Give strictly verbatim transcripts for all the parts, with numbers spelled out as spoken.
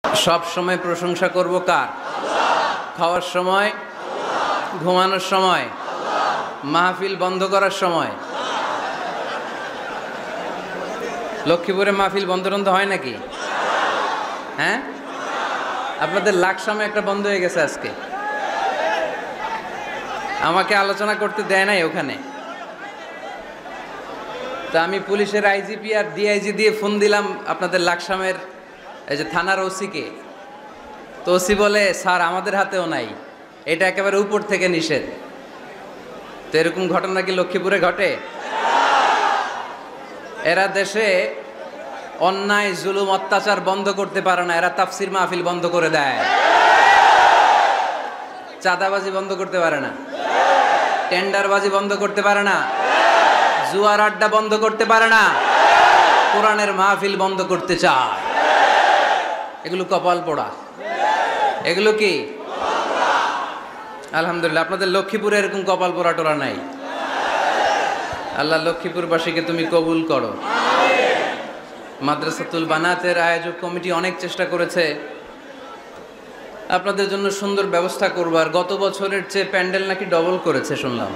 সব সময় প্রশংসা করব কার? খাওয়ার সময়, ঘুমানোর সময়, মাহফিল বন্ধ করার সময়। লক্ষ্মীপুরে মাহফিল বন্ধ বন্ধ হয় নাকি? হ্যাঁ, আপনাদের লাখ সময় একটা বন্ধ হয়ে গেছে আজকে। আমাকে আলোচনা করতে দেয় নাই ওখানে। তা আমি পুলিশের আইজিপি আর ডিআইজি দিয়ে ফোন দিলাম আপনাদের লাকসামের এই যে থানার ওসিকে। তো ওসি বলে, স্যার আমাদের হাতেও নাই, এটা একেবারে উপর থেকে নিষেধ। তো এরকম ঘটনা কি লক্ষ্মীপুরে ঘটে? এরা দেশে অন্যায়, জুলুম, অত্যাচার বন্ধ করতে পারে না, এরা তাফসির মাহফিল বন্ধ করে দেয়। চাঁদাবাজি বন্ধ করতে পারে না, টেন্ডারবাজি বন্ধ করতে পারে না, জুয়ার আড্ডা বন্ধ করতে পারে না, কোরআনের মাহফিল বন্ধ করতে চায়। এগুলো কপাল পোড়া। এগুলো কি? আলহামদুলিল্লাহ, আপনাদের লক্ষ্মীপুরে এরকম কপাল পোড়া টোরা নাই। আল্লাহ লক্ষ্মীপুরবাসীকে তুমি কবুল করো। মাদ্রাসাতুল বানাতের আয়োজক কমিটি অনেক চেষ্টা করেছে আপনাদের জন্য সুন্দর ব্যবস্থা করবার। গত বছরের চেয়ে প্যান্ডেল নাকি ডবল করেছে শুনলাম।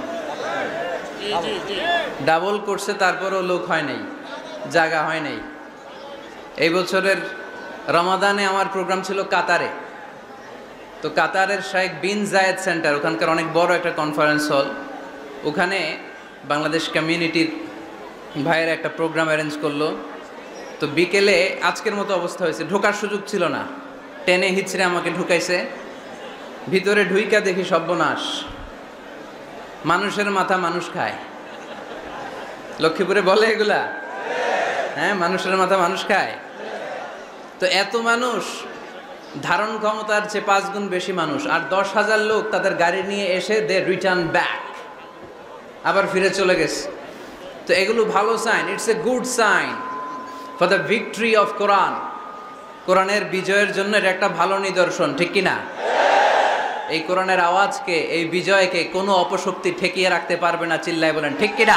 ডাবল করছে, তারপরও লোক হয় নাই, জায়গা হয় নাই। এই বছরের রমাদানে আমার প্রোগ্রাম ছিল কাতারে। তো কাতারের শাইখ বিন জায়েদ সেন্টার, ওখানকার অনেক বড় একটা কনফারেন্স হল, ওখানে বাংলাদেশ কমিউনিটির ভাইয়ের একটা প্রোগ্রাম অ্যারেঞ্জ করলো। তো বিকেলে আজকের মতো অবস্থা হয়েছে, ঢোকার সুযোগ ছিল না, টেনে হিচড়ে আমাকে ঢুকাইছে। ভিতরে ঢুইকা দেখি সর্বনাশ, মানুষের মাথা মানুষ খায়। লক্ষ্মীপুরে বলে এগুলা? হ্যাঁ, মানুষের মাথা মানুষ খায়। তো এত মানুষ, ধারণ ক্ষমতার চেয়ে পাঁচ গুণ বেশি মানুষ, আর দশ হাজার লোক তাদের গাড়ি নিয়ে এসে দে রিটার্ন ব্যাক, আবার ফিরে চলে গেছে। তো এগুলো ভালো sign, it's a good sign for the victory of Quran. কোরআনের বিজয়ের জন্য এটা একটা ভালো নিদর্শন, ঠিক কিনা? এই কোরআনের আওয়াজকে, এই বিজয়কে কোনো অপশক্তি ঠেকিয়ে রাখতে পারবে না, চিল্লায় বলেন ঠিক কিনা?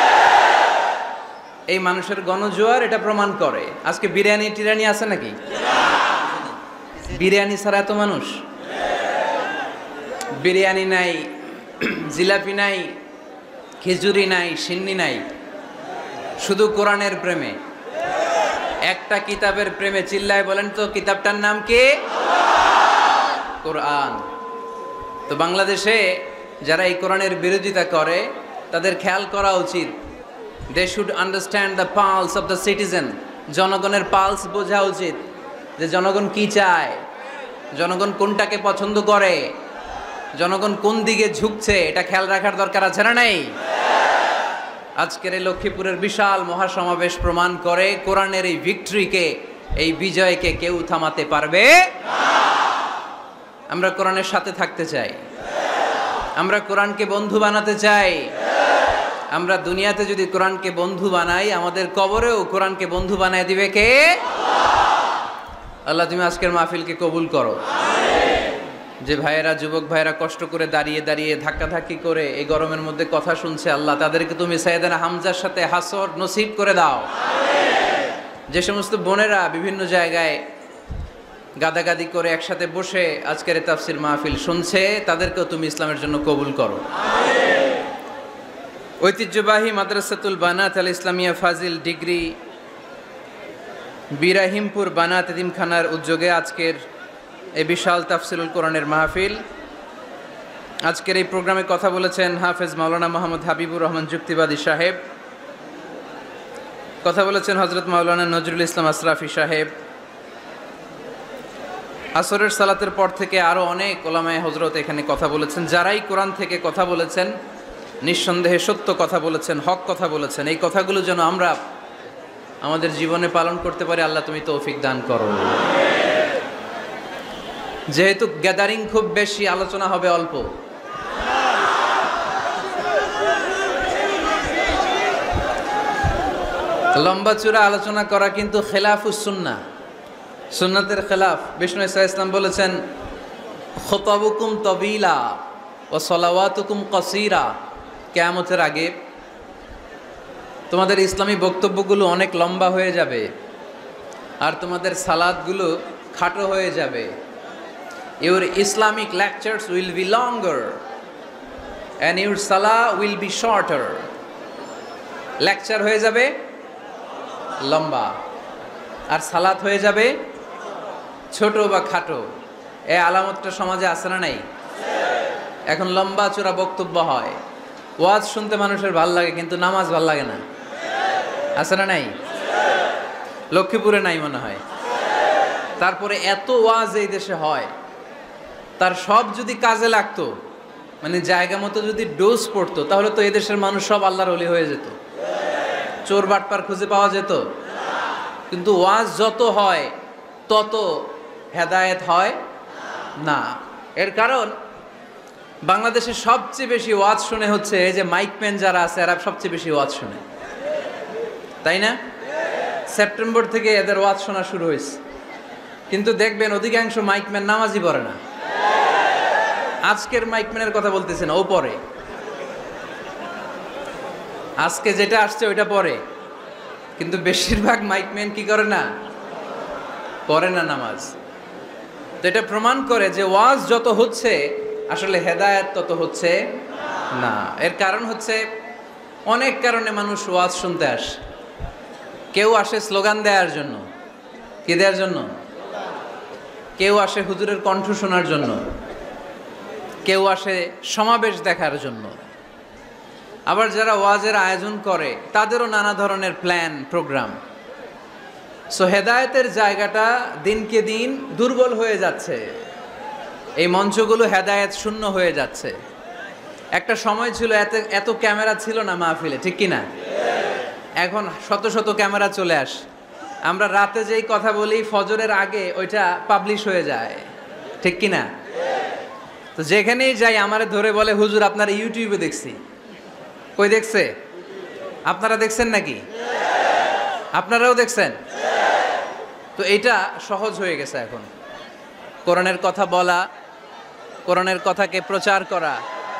এই মানুষের গণজোয়ার এটা প্রমাণ করে। আজকে বিরিয়ানি টিরানি আছে নাকি? বিরিয়ানি ছাড়া এত মানুষ? বিরিয়ানি নাই, জিলাপি নাই, খিচুড়ি নাই, সিন্নি নাই, শুধু কোরআনের প্রেমে, একটা কিতাবের প্রেমে। চিল্লায় বলেন তো কিতাবটার নাম কি? কোরআন। তো বাংলাদেশে যারা এই কোরআনের বিরোধিতা করে তাদের খেয়াল করা উচিত, they should understand the pulse of the citizen. জনগণের পালস বোঝা উচিত, যে জনগণ কি চায়, জনগণ কোনটাকে পছন্দ করে, জনগণ কোন দিকে ঝুঁকছে, এটা খেয়াল রাখার দরকার আছে না নাই? আজকের এই লক্ষ্মীপুরের বিশাল মহাসমাবেশ প্রমাণ করে কোরআনের এই ভিক্টরিকে, এই বিজয়কে কেউ থামাতে পারবে না। আমরা কোরআনের সাথে থাকতে চাই, আমরা কোরআনকে বন্ধু বানাতে চাই। আমরা দুনিয়াতে যদি কোরআনকে বন্ধু বানাই, আমাদের কবরেও কোরআনকে বন্ধু বানায় দিবে কে? আল্লাহ তুমি আজকের মাহফিলকে কবুল করো। যে ভাইয়েরা, যুবক ভাইয়েরা কষ্ট করে দাঁড়িয়ে দাঁড়িয়ে ধাক্কাধাক্কি করে এই গরমের মধ্যে কথা শুনছে, আল্লাহ তাদেরকে তুমি সাইয়েদনা হামজার সাথে হাসর নসিব করে দাও। যে সমস্ত বোনেরা বিভিন্ন জায়গায় গাদাগাদি করে একসাথে বসে আজকের তাফসির মাহফিল শুনছে, তাদেরকেও তুমি ইসলামের জন্য কবুল করো। ঐতিহ্যবাহী মাদ্রাসাতুল বানাত আল ইসলামিয়া ফাজিল ডিগ্রি বিরাহিমপুর বানাত এতিমখানার উদ্যোগে আজকের এই বিশাল তাফসিরুল কোরআনের মাহফিল। আজকের এই প্রোগ্রামে কথা বলেছেন হাফেজ মাওলানা মোহাম্মদ হাবিবুর রহমান যুক্তিবাদী সাহেব, কথা বলেছেন হজরত মাওলানা নজরুল ইসলাম আশরাফি সাহেব। আসরের সালাতের পর থেকে আরও অনেক ওলামায়ে হজরত এখানে কথা বলেছেন। যারাই কোরআন থেকে কথা বলেছেন, নিঃসন্দেহে সত্য কথা বলেছেন, হক কথা বলেছেন। এই কথাগুলো যেন আমরা আমাদের জীবনে পালন করতে পারি, আল্লাহ তুমি তৌফিক দান করো। যেহেতু গ্যাদারিং খুব বেশি, আলোচনা হবে অল্প। লম্বা চূড়া আলোচনা করা কিন্তু খেলাফুস সুন্নাহ, সুন্নাতের খেলাফ। বিষ্ণু ইসা ইসলাম বলেছেন, খুতাবুকুম তবিলা ও সলাওয়াতুকুম কসিরা। কিয়ামতের আগে তোমাদের ইসলামী বক্তব্যগুলো অনেক লম্বা হয়ে যাবে, আর তোমাদের সালাদগুলো খাটো হয়ে যাবে। Your Islamic lectures will be longer and your salah will be shorter. Lecture হয়ে যাবে লম্বা আর সালাত হয়ে যাবে ছোট বা খাটো। এই আলামতটা সমাজে আছে না নাই? এখন লম্বা চূড়া বক্তব্য হয়, ওয়াজ শুনতে মানুষের ভাল লাগে, কিন্তু নামাজ ভাল লাগে না। আছে না নাই? লক্ষ্মীপুরে নাই মনে হয়। তারপরে এত ওয়াজ এই দেশে হয়, তার সব যদি কাজে লাগতো, মানে জায়গা মতো যদি ডোজ পড়তো, তাহলে তো এই দেশের মানুষ সব আল্লাহর ওলি হয়ে যেত, চোর বাটপার খুঁজে পাওয়া যেত। কিন্তু ওয়াজ যত হয় তত হেদায়েত হয় না। এর কারণ বাংলাদেশে সবচেয়ে বেশি ওয়াজ শুনে হচ্ছে এই যে মাইকম্যান যারা আছে, এরা সবচেয়ে বেশি ওয়াজ শুনে, তাই না? সেপ্টেম্বর থেকে এদের ওয়াজ শোনা শুরু হয়েছে, কিন্তু দেখবেন অধিকাংশ মাইকম্যান নামাজই পড়ে না। আজকের মাইকম্যানের কথা বলতেছে না, ও পড়ে। আজকে যেটা আসছে ওইটা পড়ে, কিন্তু বেশিরভাগ মাইকম্যান কি করে না? পড়ে না নামাজ। তো এটা প্রমাণ করে যে ওয়াজ যত হচ্ছে আসলে হেদায়েত তত হচ্ছে না। এর কারণ হচ্ছে অনেক কারণে মানুষ ওয়াজ শুনতে আসে। কেউ আসে স্লোগান দেওয়ার জন্য, কি দেওয়ার জন্য? কেউ আসে হুজুরের কণ্ঠ শোনার জন্য, কেউ আসে সমাবেশ দেখার জন্য। আবার যারা ওয়াজের আয়োজন করে তাদেরও নানা ধরনের প্ল্যান প্রোগ্রাম। সো হেদায়েতের জায়গাটা দিনকে দিন দুর্বল হয়ে যাচ্ছে, এই মঞ্চগুলো হেদায়েত শূন্য হয়ে যাচ্ছে। একটা সময় ছিল এত এত ক্যামেরা ছিল না মাহফিলে, ঠিক কি না? এখন শত শত ক্যামেরা চলে আসে। আমরা রাতে যেই কথা বলি ফজরের আগে ওইটা পাবলিশ হয়ে যায়, ঠিক কি না? তো যেখানেই যাই আমারে ধরে বলে, হুজুর আপনার ইউটিউবে দেখছি। কই দেখছে? আপনারা দেখছেন নাকি? আপনারাও দেখছেন? তো এটা সহজ হয়ে গেছে এখন। কোরআনের কথা বলা, কোরআনের কথাকে প্রচার করা,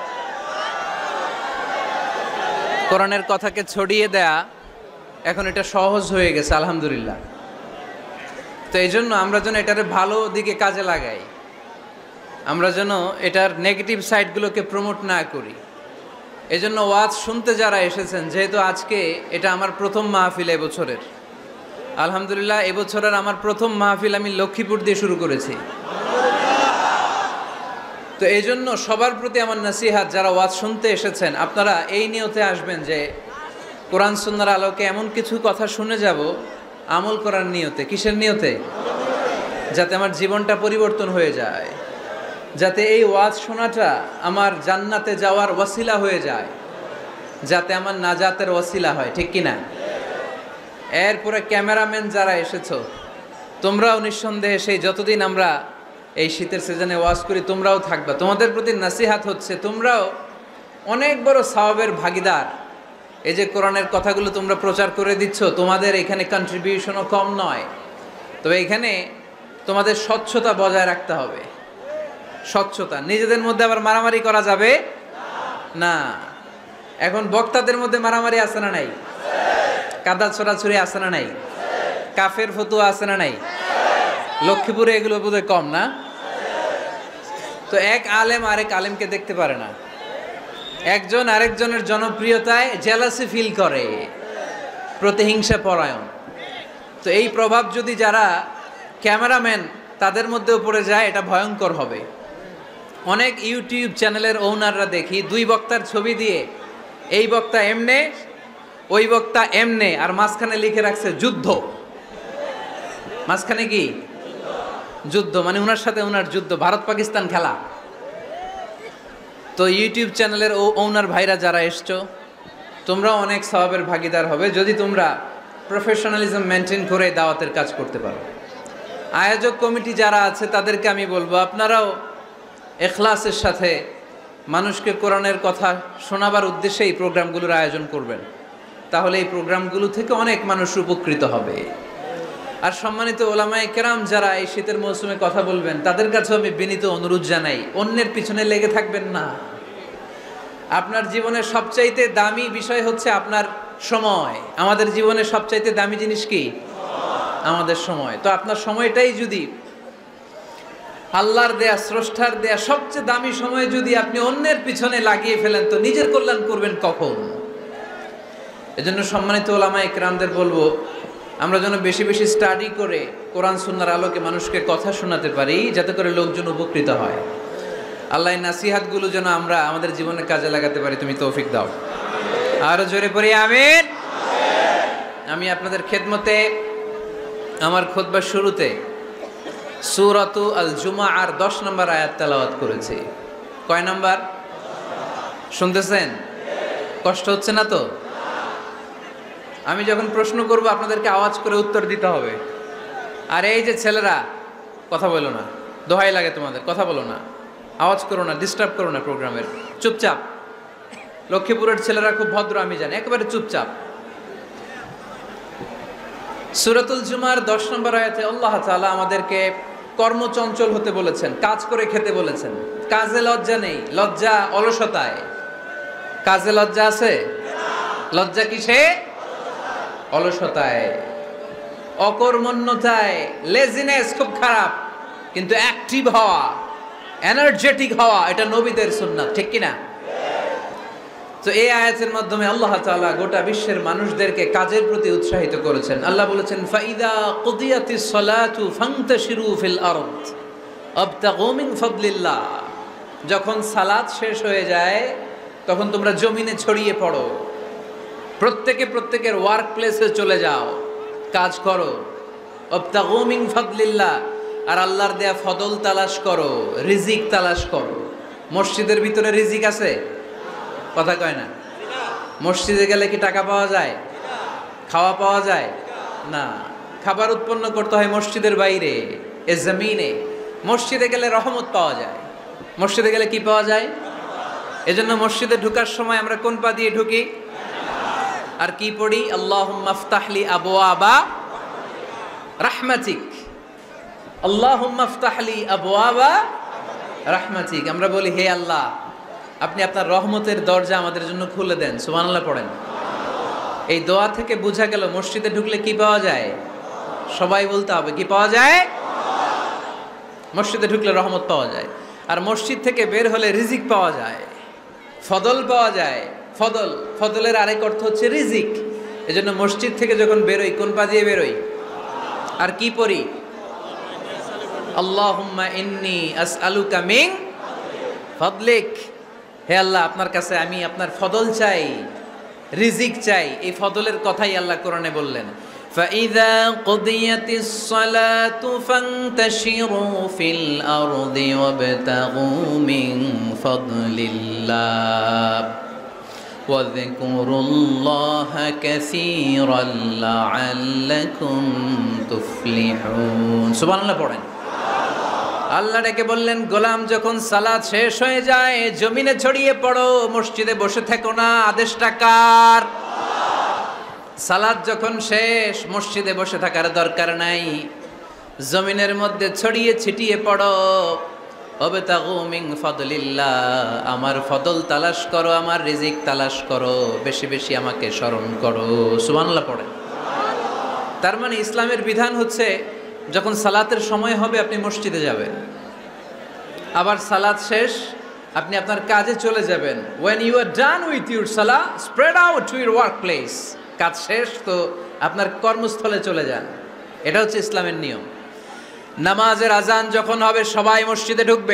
কোরআনের কথাকে ছড়িয়ে দেয়া, এখন এটা সহজ হয়ে গেছে আলহামদুলিল্লাহ। তো এই জন্য আমরা যেন এটার ভালো দিকে কাজে লাগাই, আমরা যেন এটার নেগেটিভ সাইডগুলোকে প্রমোট না করি। এই জন্য ওয়াজ শুনতে যারা এসেছেন, যেহেতু আজকে এটা আমার প্রথম মাহফিল এবছরের, আলহামদুলিল্লাহ এবছরের আমার প্রথম মাহফিল আমি লক্ষ্মীপুর দিয়ে শুরু করেছি। তো এই জন্য সবার প্রতি আমার নসিহাত, যারা ওয়াজ শুনতে এসেছেন আপনারা এই নিয়তে আসবেন যে কোরআন সুন্নাহর আলোকে এমন কিছু কথা শুনে যাব আমল করার নিয়তে। কিসের নিয়তে? যাতে আমার জীবনটা পরিবর্তন হয়ে যায়, যাতে এই ওয়াজ শোনাটা আমার জান্নাতে যাওয়ার ওয়াসিলা হয়ে যায়, যাতে আমার নাজাতের ওয়াসিলা হয়, ঠিক কিনা? এরপরে ক্যামেরাম্যান যারা এসেছো, তোমরাও নিঃসন্দেহে সেই যতদিন আমরা এই শীতের সিজনে ওয়াজ করি তোমরাও থাকবা। তোমাদের প্রতি নাসিহাত হচ্ছে তোমরাও অনেক বড় সওয়াবের ভাগীদার। এই যে কোরআনের কথাগুলো তোমরা প্রচার করে দিচ্ছ, তোমাদের এখানে কন্ট্রিবিউশনও কম নয়। তবে এখানে তোমাদের স্বচ্ছতা বজায় রাখতে হবে। স্বচ্ছতা, নিজেদের মধ্যে আবার মারামারি করা যাবে না। এখন বক্তাদের মধ্যে মারামারি আছে না নাই? কাদা ছোড়াছুরি আছে না নাই? কাফের ফতুয়া আছে না নাই? লক্ষ্মীপুরে এগুলো বোধহয় কম না? তো এক আলেম আরেক আলেমকে দেখতে পারে না, একজন আরেকজনের জনপ্রিয়তায় জেলাসি ফিল করে, প্রতিহিংসা পরায়ণ। তো এই প্রভাব যদি যারা ক্যামেরাম্যান তাদের মধ্যেও পড়ে যায়, এটা ভয়ঙ্কর হবে। অনেক ইউটিউব চ্যানেলের ওনাররা দেখি দুই বক্তার ছবি দিয়ে এই বক্তা এমনে ওই বক্তা এমনে, আর মাঝখানে লিখে রাখছে যুদ্ধ। মাঝখানে কি যুদ্ধ, মানে ওনার সাথে ওনার যুদ্ধ, ভারত পাকিস্তান খেলা। তো ইউটিউব চ্যানেলের ও ওনার ভাইরা যারা এসছো, তোমরাও অনেক সওয়াবের ভাগীদার হবে যদি তোমরা প্রফেশনালিজম মেনটেন করে দাওয়াতের কাজ করতে পারো। আয়োজক কমিটি যারা আছে তাদেরকে আমি বলবো, আপনারাও ইখলাসের সাথে মানুষকে কোরআনের কথা শোনাবার উদ্দেশ্যে এই প্রোগ্রামগুলোর আয়োজন করবেন। তাহলে এই প্রোগ্রামগুলো থেকে অনেক মানুষ উপকৃত হবে। আর সম্মানিত ওলামায়ে কেরাম যারা এই শীতের মৌসুমে কথা বলবেন, তাদের কাছেও আমি বিনীত অনুরোধ জানাই, অন্যের পিছনে লেগে থাকবেন না। আপনার জীবনের সবচাইতে দামি বিষয় হচ্ছে আপনার সময়। আমাদের জীবনের সবচাইতে দামি জিনিস কি? আমাদের সময়। তো আপনার সময়টাই যদি আল্লাহর দেয়া, স্রষ্টার দেয়া সবচেয়ে দামি সময় যদি আপনি অন্যের পিছনে লাগিয়ে ফেলেন তো নিজের কল্যাণ করবেন কখন? এজন্য সম্মানিত ওলামা ইকরামদের বলবো, আমরা যেন বেশি বেশি স্টাডি করে কোরআন সুন্নাহর আলোকে মানুষকে কথা শোনাতে পারি, যাতে করে লোকজন উপকৃত হয়। আল্লাহ নাসিহাতগুলো যেন আমরা আমাদের জীবনে কাজে লাগাতে পারি, তুমি তৌফিক দাও। আরো জোরে পড়ি আমিন। আমি আপনাদের খেদমতে আমার খুতবার শুরুতে সূরাতু আল জুমআর দশ নম্বর আয়াত তেলাওয়াত করেছি। কয় নম্বর শুনতেছেন? কষ্ট হচ্ছে না তো? আমি যখন প্রশ্ন করব আপনাদেরকে আওয়াজ করে উত্তর দিতে হবে। আর এই যে ছেলেরা, কথা বলো না, দোহাই লাগে তোমাদের, কথা বলো না, আওয়াজ করো না, ডিস্টার্ব করো না প্রোগ্রামের, চুপচাপ। লক্ষ্মীপুরের ছেলেরা খুব ভদ্র আমি জানি, একেবারে চুপচাপ। সূরাতুল জুমার দশ নম্বর আয়াতে আল্লাহ তাআলা আমাদেরকে কর্মচঞ্চল হতে বলেছেন, কাজ করে খেতে বলেছেন। কাজে লজ্জা নেই, লজ্জা অলসতায়। কাজে লজ্জা আছে? লজ্জা কিসে? অলসতায়, অকর্মণ্যতায়, লেজিনেস খুব খারাপ। কিন্তু অ্যাক্টিভ হওয়া, এনার্জেটিক হওয়া, এটা নবীদের সুন্নাত, ঠিক কিনা? তো এই আয়াতের মাধ্যমে আল্লাহ তাআলা গোটা বিশ্বের মানুষদেরকে কাজের প্রতি উৎসাহিত করেছেন। আল্লাহ বলেছেন, ফাইদা কুদিয়াতিস সালাতু ফান্তাশিরু ফিল আরদ আবতাগু মিন ফাদলিল্লাহ। যখন সালাত শেষ হয়ে যায় তখন তোমরা জমিনে ছড়িয়ে পড়ো, প্রত্যেকে প্রত্যেকের ওয়ার্ক প্লেসে চলে যাও, কাজ করো। আবতাগু মিন ফাদলিল্লাহ, আর আল্লাহর দেয়া ফদল তালাশ করো, রিজিক তালাশ করো। মসজিদের ভিতরে রিজিক আছে? কথা কয় না। মসজিদে গেলে কি টাকা পাওয়া যায়? খাওয়া পাওয়া যায় না। খাবার উৎপন্ন করতে হয় মসজিদের বাইরে, এ জমিনে। মসজিদে গেলে রহমত পাওয়া যায়। মসজিদে গেলে কি পাওয়া যায়? এজন্য মসজিদে ঢুকার সময় আমরা কোন পা দিয়ে ঢুকি আর কি পড়ি? আল্লাহুম্মা ইফতাহলি আবওয়াবা রাহমাতিক, আল্লাহুম্মা ইফতাহলি আবওয়াবা রাহমাতিক। আমরা বলি, হে আল্লাহ, আপনি আপনার রহমতের দরজা আমাদের জন্য খুলে দেন। সুবহানাল্লাহ পড়েন। এই দোয়া থেকে বোঝা গেল মসজিদে ঢুকলে কি পাওয়া যায়? সবাই বলতে হবে, কি পাওয়া যায়? মসজিদে ঢুকলে রহমত পাওয়া যায়। আর মসজিদ থেকে বের হলে রিজিক পাওয়া যায়, ফদল পাওয়া যায়। ফদল, ফদলের আরেক অর্থ হচ্ছে রিজিক। এজন্য মসজিদ থেকে যখন বেরোই কোন পা দিয়ে বেরোই আর কি পড়ি? আল্লাহুম্মা ইন্নী আসআলুকা মিন ফাদলিক। হে আল্লাহ, আপনার কাছে আমি আপনার ফদল চাই, রিজিক চাই। এই ফদলের কথাই আল্লাহ কোরআনে বললেন, ফাইযা কুদিয়াতিস সালাতু ফান্তাশিরু ফিল আরদি ওয়াবতাগু মিন ফাদলিল্লাহ ওয়াযকুরুল্লাহা কাসীরান লাআল্লাকুম তুফলিহুন। সুবহানাল্লাহ পড়েন। আল্লাহ ডেকে বললেন, গোলাম যখন সালাত শেষ হয়ে যায় জমিনে ছড়িয়ে পড়ো, মসজিদে বসে থেকো না। আদেশটা কার? সালাত যখন শেষ মসজিদে বসে থাকার দরকার নাই, জমিনের মধ্যে ছড়িয়ে ছিটিয়ে পড়ো। ওয়াবতাগু মিন ফাদলিল্লাহ, আমার ফদল তালাশ করো, আমার রিজিক তালাশ করো, বেশি বেশি আমাকে স্মরণ করো। সুবহানাল্লাহ পড়েন। তার মানে ইসলামের বিধান হচ্ছে, যখন সালাতের সময় হবে আপনি মসজিদে যাবেন, আবার সালাত শেষ আপনি আপনার কাজে চলে যাবেন। when you are done with your salah spread out to your workplace। কাজ শেষ তো আপনার কর্মস্থলে চলে যান। এটা হচ্ছে ইসলামের নিয়ম। নামাজের আজান যখন হবে সবাই মসজিদে ঢুকবে,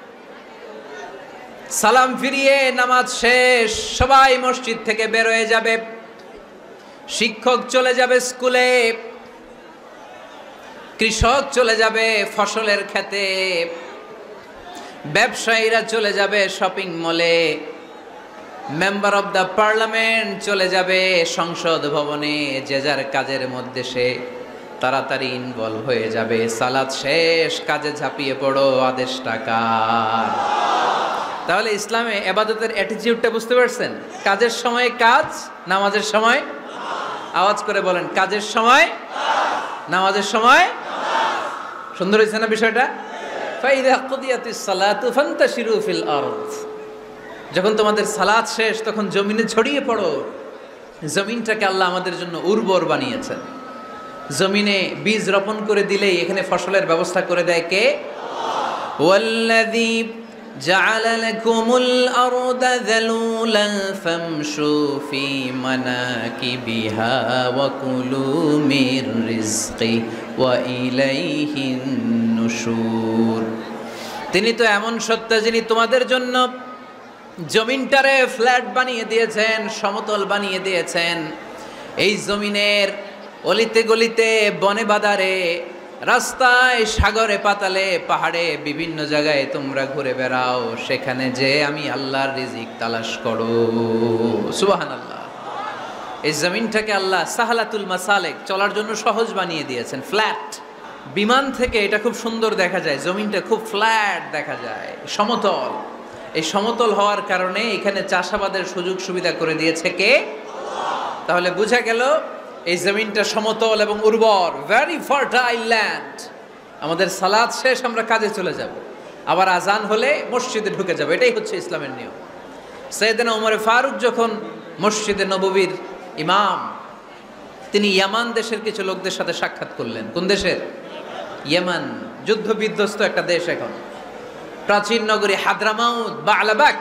সালাম ফিরিয়ে নামাজ শেষ সবাই মসজিদ থেকে বের হয়ে যাবে। শিক্ষক চলে যাবে স্কুলে, কৃষক চলে যাবে ফসলের খেতে, ব্যবসায়ীরা চলে যাবে শপিং মলে, মেম্বার অব দ্য পার্লামেন্ট চলে যাবে সংসদ ভবনে। যে যার কাজের মধ্যে সে তাড়াতাড়ি ইনভলভ হয়ে যাবে। সালাত শেষ, কাজে ঝাঁপিয়ে পড়ো। আদেশটা কার? তাহলে ইসলামে ইবাদতের অ্যাটিটিউডটা বুঝতে পারছেন? কাজের সময় কাজ, নামাজের সময় আওয়াজ করে বলেন, কাজের সময় নামাজের সময়। সুন্দর হয়েছে না বিষয়টা? ফাইদা কুদিয়াতিস সালাতু ফান্তাশিরু ফিল আরদ। যখন তোমাদের সালাত শেষ তখন জমিনে ছড়িয়ে পড়ো। জমিনটাকে আল্লাহ আমাদের জন্য উর্বর বানিয়েছেন। জমিনে বীজ রোপণ করে দিলেই এখানে ফসলের ব্যবস্থা করে দেয় কে? ওয়াল্লাযী জাআলা লাকুমুল আরদা যালুলান ফামশু ফি মানাকিবিহা ওয়া কুলু মির রিজকি ওয়া ইলাইহিন নুশুর। তিনি তো এমন সত্তা যিনি তোমাদের জন্য জমিনটারে ফ্ল্যাট বানিয়ে দিয়েছেন, সমতল বানিয়ে দিয়েছেন। এই জমিনের অলিতে গলিতে, বনে বাদারে, রাস্তায়, সাগরে, পাতালে, পাহাড়ে, বিভিন্ন জায়গায় তোমরা ঘুরে বেড়াও, সেখানে যে আমি আল্লাহর রিজিক তালাশ করো। সুবহানাল্লাহ। এই জমিনটাকে আল্লাহ সাহালাতুল মাসালেক, চলার জন্য সহজ বানিয়ে দিয়েছেন, ফ্ল্যাট। বিমান থেকে এটা খুব সুন্দর দেখা যায়, জমিনটা খুব ফ্ল্যাট দেখা যায়, সমতল। এই সমতল হওয়ার কারণে এখানে চাষাবাদের সুযোগ সুবিধা করে দিয়েছে কে? তাহলে বোঝা গেল এই জমিনটা সমতল এবং উর্বর, ভেরি ফার্টাইল ল্যান্ড। আমাদের সালাত শেষ, আমরা কাজে চলে যাব, আবার আজান হলে মসজিদে ঢুকে যাব। এটাই হচ্ছে ইসলামের নিয়ম। সাইয়েদনা ওমর ফারুক যখন মসজিদে নববীর ইমাম, তিনি ইয়ামান দেশের কিছু লোকদের সাথে সাক্ষাৎ করলেন। কোন দেশের? ইয়ামান, যুদ্ধ বিধ্বস্ত একটা দেশ এখন। প্রাচীন নগরী হাদ্রামাউত বা আলাবাক,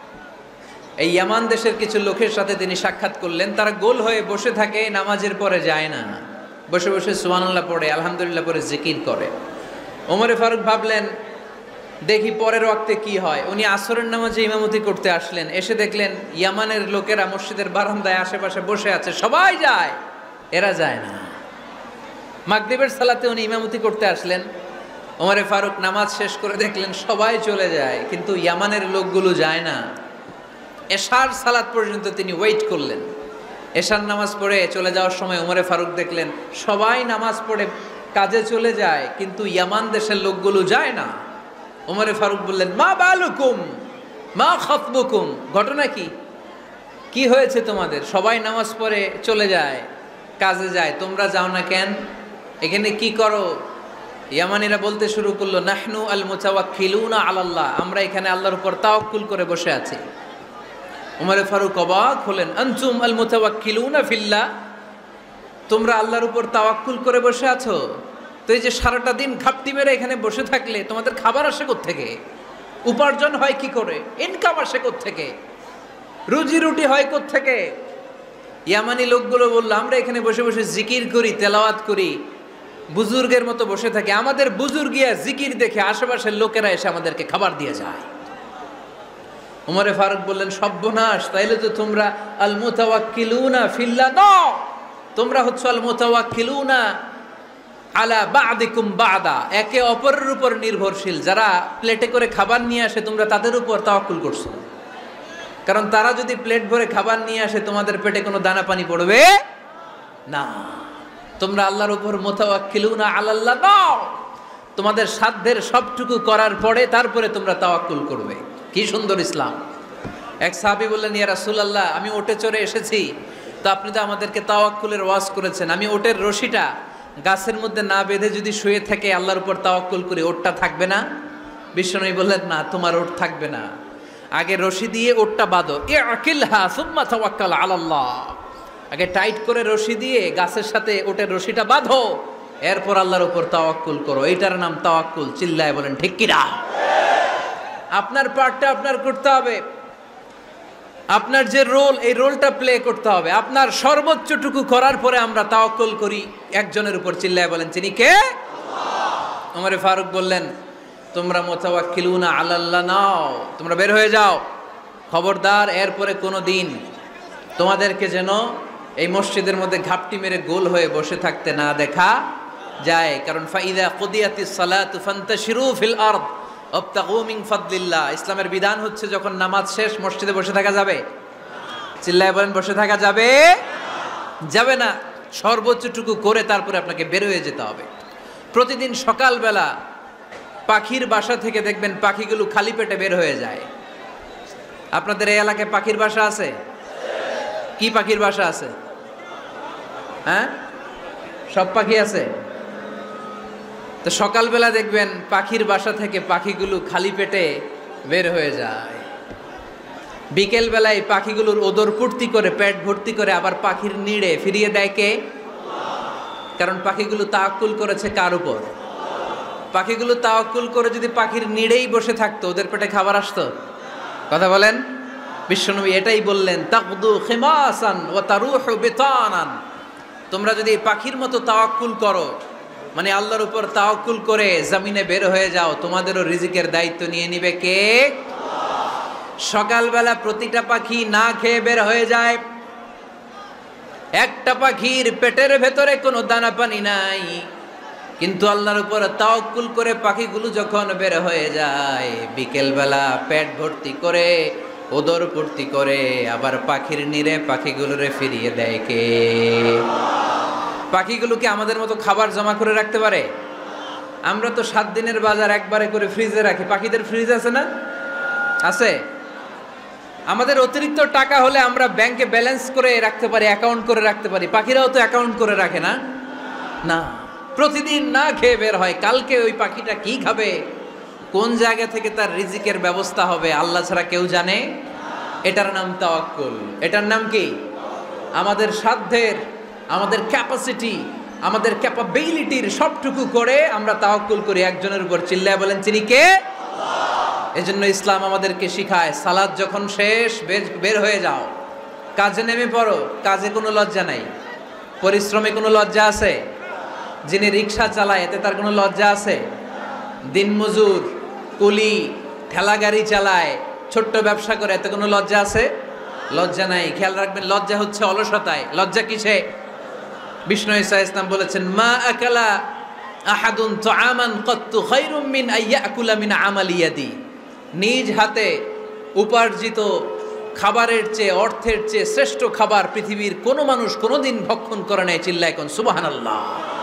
এই ইয়ামান দেশের কিছু লোকের সাথে তিনি সাক্ষাৎ করলেন। তারা গোল হয়ে বসে থাকে, নামাজের পরে যায় না, বসে বসে সুবহানাল্লাহ পড়ে, আলহামদুলিল্লাহ পড়ে জিকির করে। ওমরে ফারুক ভাবলেন দেখি পরের ওয়াক্তে কি হয়। উনি আসরের নামাজে ইমামতি করতে আসলেন, এসে দেখলেন ইয়ামানের লোকেরা মসজিদের বারান্দায় আশেপাশে বসে আছে, সবাই যায়, এরা যায় না। মাগরিবের সালাতে উনি ইমামতি করতে আসলেন, ওমরে ফারুক নামাজ শেষ করে দেখলেন সবাই চলে যায়, কিন্তু ইয়ামানের লোকগুলো যায় না। এশার সালাত পর্যন্ত তিনি ওয়েট করলেন। এশার নামাজ পড়ে চলে যাওয়ার সময় ওমরে ফারুক দেখলেন সবাই নামাজ পড়ে কাজে চলে যায়, কিন্তু ইয়ামান দেশের লোকগুলো যায় না। ওমরে ফারুক বললেন, মা বালুকুম মা খাতবুকুম, ঘটনা কি? কি হয়েছে তোমাদের? সবাই নামাজ পড়ে চলে যায়, কাজে যায়, তোমরা যাও না কেন? এখানে কি করো? ইয়ামানিরা বলতে শুরু করলো, নাহনু আল মুতাওয়াক্কিলুনা আলাল্লাহ, আমরা এখানে আল্লাহর উপর তাওয়াক্কুল করে বসে আছি। ওমরে ফারুক অবাক হলেন, আনতুম আল মুতাওয়াক্কিলুনা ফিল্লাহ, তোমরা আল্লাহর উপর তাওয়াক্কুল করে বসে আছো? তো এই যে সারাটা দিন ঘাপটি মেরে এখানে বসে থাকলে তোমাদের খাবার আসে কোত্থেকে? উপার্জন হয় কি করে? ইনকাম আসে কোত্থেকে? রুজি রুটি হয় কোত্থেকে? ইয়ামানি লোকগুলো বললো, আমরা এখানে বসে বসে জিকির করি, তেলাওয়াত করি, বুজুর্গের মতো বসে থাকি। আমাদের বুজুর্গিয়া জিকির দেখে আশেপাশের লোকেরা এসে আমাদেরকে খাবার দিয়ে যায়। ওমরে ফারুক বললেন, সর্বনাশ, তাইলে তো তোমরা আল মুতাওয়াক্কিলুনা ফিল্লাহ নও, তোমরা হচ্ছে আল মুতাওয়াক্কিলুনা আলা বা'দিকুম বা'দা, একে অপরের উপর নির্ভরশীল। যারা প্লেটে করে খাবার নিয়ে আসে তোমরা তাদের উপর তাওয়াক্কুল করছো, কারণ তারা যদি প্লেট ভরে খাবার নিয়ে আসে তোমাদের পেটে কোনো দানা পানি পড়বে না। তোমরা আল্লাহর উপর মুতাওয়াক্কিলুনা আলাল্লাহ নও, তোমাদের সাধ্যের সবটুকু করার পরে তারপরে তোমরা তাওয়াক্কুল করবে। কি সুন্দর ইসলাম! এক সাহাবী বললেন, ইয়া রাসূলুল্লাহ, আমি ওটে চড়ে এসেছি, তো আপনি তো আমাদেরকে তাওয়াক্কুলের ওয়াজ করেছেন, আমি ওটের রশিটা গাছের মধ্যে না বেঁধে যদি শুয়ে থেকে আল্লাহর উপর তাওয়াক্কুল করি, ওটটা থাকবে না? বিশ্বনবী বললেন, না, তোমার ওট থাকবে না, আগে রশি দিয়ে ওটটা বাঁধো, ইআকিলহা সুম্মা তাওয়াক্কাল আলাল্লাহ, আগে টাইট করে রশি দিয়ে গাছের সাথে ওটের রশিটা বাঁধো, এরপর আল্লাহর উপর তাওয়াক্কুল করো। এইটার নাম তাওয়াক্কুল। চিল্লায় বলেন ঠিক কিনা? আপনার পার্টটা আপনার করতে হবে, আপনার যে রোল, এই রোলটা প্লে করতে হবে। আপনার সর্বোচ্চটুকু করার পরে আমরা তাওয়াক্কুল করি একজনের উপর। চিল্লায় বলেন তিনি কে? আল্লাহ। ওমরে ফারুক বললেন, তোমরা মুতাওয়াক্কিলুনা আলাল্লাহ নাও, তোমরা বের হয়ে যাও, খবরদার এরপরে কোনো দিন তোমাদেরকে যেন এই মসজিদের মধ্যে ঘাপটি মেরে গোল হয়ে বসে থাকতে না দেখা যায়। কারণ ফাইদা কুদিয়াতিস সালাতু ফান্তাশিরু ফিল আরদ ওয়াবতাগু মিন ফাদলিল্লাহ, ইসলামের বিধান হচ্ছে যখন নামাজ শেষ মসজিদে বসে থাকা যাবে? চিল্লায় বলেন বসে থাকা যাবে? যাবে না। সর্বোচ্চটুকু করে তারপরে আপনাকে বের হয়ে যেতে হবে। প্রতিদিন সকালবেলা পাখির বাসা থেকে দেখবেন পাখিগুলো খালি পেটে বের হয়ে যায়। আপনাদের এই এলাকায় পাখির বাসা আছে? কি পাখির বাসা আছে? হ্যাঁ, সব পাখি আছে। তো সকালবেলা দেখবেন পাখির বাসা থেকে পাখিগুলো খালি পেটে বের হয়ে যায়। বিকেল বেলায় পাখিগুলোর ওদর পূর্তি করে পেট ভর্তি করে আবার পাখির নিড়ে ফিরিয়ে দেয় কে? কারণ পাখিগুলো তাওয়াক্কুল করেছে কার উপর? পাখিগুলো তাওয়াক্কুল করে যদি পাখির নিড়েই বসে থাকতো, ওদের পেটে খাবার আসতো? কথা বলেন। বিশ্বনবী এটাই বললেন, তাকদু খিমাসান ওয়া তারুহু বিতানান। তোমরা যদি পাখির মতো তাওয়াক্কুল করো, মানে আল্লাহর উপর তাওয়াক্কুল করে জমিনে বের হয়ে যাও, তোমাদেরও রিজিকের দায়িত্ব নিয়ে নিবে কে? সকালবেলা প্রতিটা পাখি না খেয়ে বের হয়ে যায়। একটা পাখির পেটের ভেতরে কোনো দানা পানি নাই, কিন্তু আল্লাহর উপর তাওয়াক্কুল করে পাখিগুলো যখন বের হয়ে যায়, বিকেলবেলা পেট ভর্তি করে, ওদর ভর্তি করে, আবার পাখির নিরে পাখিগুলোরে ফিরিয়ে দেয় কে? পাখিগুলোকে আমাদের মতো খাবার জমা করে রাখতে পারে? আমরা তো সাত দিনের বাজার একবারে করে ফ্রিজে রাখি, পাখিদের ফ্রিজ আছে না? আছে। আমাদের অতিরিক্ত টাকা হলে আমরা ব্যাংকে ব্যালেন্স করে রাখতে পারি, অ্যাকাউন্ট করে রাখতে পারি। পাখিরাও তো অ্যাকাউন্ট করে রাখে না? না, প্রতিদিন না খেয়ে বের হয়। কালকে ওই পাখিটা কি খাবে, কোন জায়গা থেকে তার রিজিকের ব্যবস্থা হবে, আল্লাহ ছাড়া কেউ জানে। এটার নাম তাওয়াক্কুল। এটার নাম কি? আমাদের সাধ্যের, আমাদের ক্যাপাসিটি, আমাদের ক্যাপাবিলিটির সবটুকু করে আমরা তাওয়াক্কুল করি একজনের উপর। চিল্লায় বলেন, চিনি কে? এজন্য ইসলাম আমাদেরকে শিখায়, সালাত যখন শেষ, বের হয়ে যাও, কাজে নেমে পড়ো। কাজে কোনো লজ্জা নাই, পরিশ্রমে কোনো লজ্জা আছে? যিনি রিক্সা চালায় এতে তার কোনো লজ্জা আছে? দিনমজুর, কুলি, ঠেলা গাড়ি চালায়, ছোট্ট ব্যবসা করে, এতে কোনো লজ্জা আছে? লজ্জা নাই। খেয়াল রাখবেন, লজ্জা হচ্ছে অলসতায়। লজ্জা কিসে? বিষ্ণু ঈসা ইসলাম বলেছেন, মা আকালা আহাদুন তুআমান কাত্তু খায়রুম মিন আইয়াকুলা মিন আমালি ইয়াদি। নিজ হাতে উপার্জিত খাবারের চেয়ে, অর্থের চেয়ে শ্রেষ্ঠ খাবার পৃথিবীর কোনো মানুষ কোনোদিন ভক্ষণ করে নাই। চিল্লায় কোন সুবহানাল্লাহ।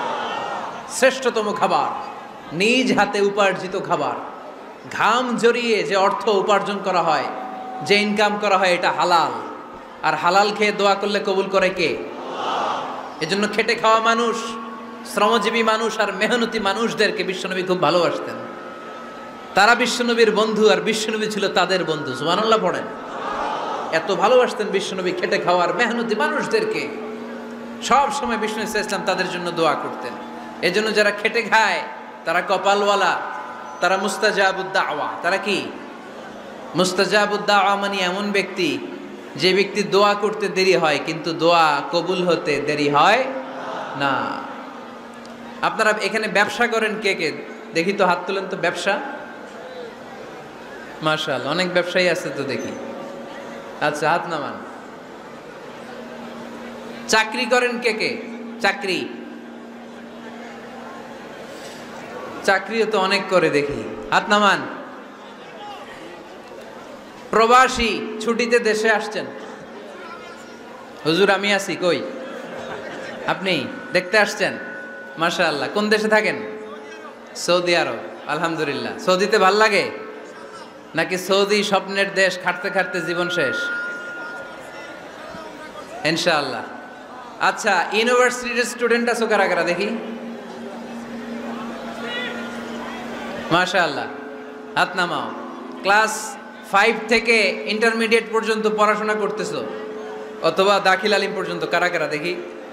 শ্রেষ্ঠতম খাবার নিজ হাতে উপার্জিত খাবার। ঘাম জড়িয়ে যে অর্থ উপার্জন করা হয়, যে ইনকাম করা হয়, এটা হালাল। আর হালাল খেয়ে দোয়া করলে কবুল করে কে? এজন্য খেটে খাওয়া মানুষ, শ্রমজীবী মানুষ আর মেহনতি মানুষদেরকে বিশ্বনবী খুব ভালোবাসতেন। তারা বিশ্বনবীর বন্ধু, আর বিশ্বনবী ছিল তাদের বন্ধু। সুবহানাল্লাহ পড়েন। এত ভালোবাসতেন বিশ্বনবী খেটে খাওয়ার মেহনতি মানুষদেরকে। সব সময় বিষ্ণু ইসলাম তাদের জন্য দোয়া করতেন। এজন্য যারা খেটে খায় তারা কপালওয়ালা, তারা মুস্তাজাবুদ দাওয়া। তারা কি? মুস্তাজাবুদ দাওয়া মানে এমন ব্যক্তি যে ব্যক্তি দোয়া করতে দেরি হয় কিন্তু দোয়া কবুল হতে দেরি হয় না। আপনারা এখানে ব্যবসা করেন কে কে? দেখি তো, হাত তুলেন তো। ব্যবসা, মাশাআল্লাহ, অনেক ব্যবসায়ী আছে তো দেখি। আচ্ছা, হাত নামান। চাকরি করেন কে কে? চাকরি, চাকরিও তো অনেক করে দেখি, হাত নামান। প্রবাসী, ছুটিতে দেশে আসছেন। হুজুর আমি আছি, কই? আপনি দেখতে আসছেন? মাশাআল্লাহ। কোন দেশে থাকেন? Saudi Arab. আলহামদুলিল্লাহ। সৌদিতে ভাল লাগে নাকি সৌদি স্বপ্নের দেশ, খাটতে খাটতে জীবন শেষ? ইনশাআল্লাহ। আচ্ছা, ইউনিভার্সিটির স্টুডেন্ট আছো কারা কারা দেখি? মাশাআল্লাহ, হাত নামাও। ক্লাস ফাইভ থেকে ইন্টারমিডিয়েট পর্যন্ত পড়াশোনা করতেছো, অথবা দাখিল আলিম পর্যন্ত, কারা কারা দেখি?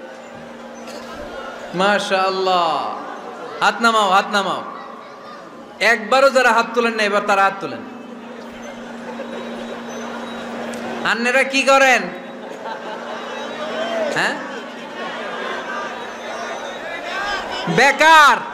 মাশাআল্লাহ, হাত নামাও, হাত নামাও। একবারও যারা হাত তুলেন না এবার তারা হাত তুলেন। আন্নেরা কি করেন? হ্যাঁ, বেকার।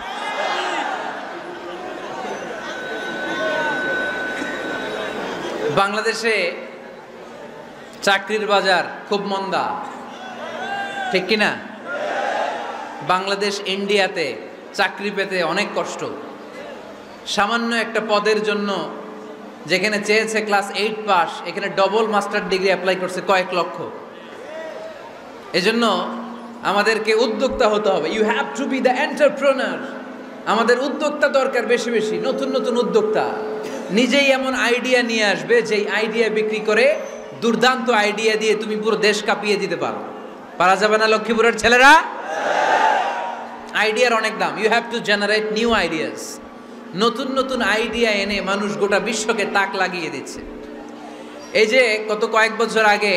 বাংলাদেশে চাকরির বাজার খুব মন্দা, ঠিক কিনা? বাংলাদেশ ইন্ডিয়াতে চাকরি পেতে অনেক কষ্ট। সামান্য একটা পদের জন্য যেখানে চেয়েছে ক্লাস এইট পাস, এখানে ডবল মাস্টার ডিগ্রি অ্যাপ্লাই করছে কয়েক লক্ষ। এজন্য আমাদেরকে উদ্যোক্তা হতে হবে। You have to be the entrepreneur. আমাদের উদ্যোক্তা দরকার, বেশি বেশি নতুন নতুন উদ্যোক্তা। নিজেই এমন আইডিয়া নিয়ে আসবে যেই আইডিয়া বিক্রি করে, দুর্দান্ত আইডিয়া দিয়ে তুমি পুরো দেশ কাঁপিয়ে দিতে পারো। পারা যাবে না লক্ষ্মীপুরের ছেলেরা? আইডিয়ার অনেক দাম। You have to generate new ideas. নতুন নতুন আইডিয়া এনে মানুষ গোটা বিশ্বকে তাক লাগিয়ে দিচ্ছে। এই যে গত কয়েক বছর আগে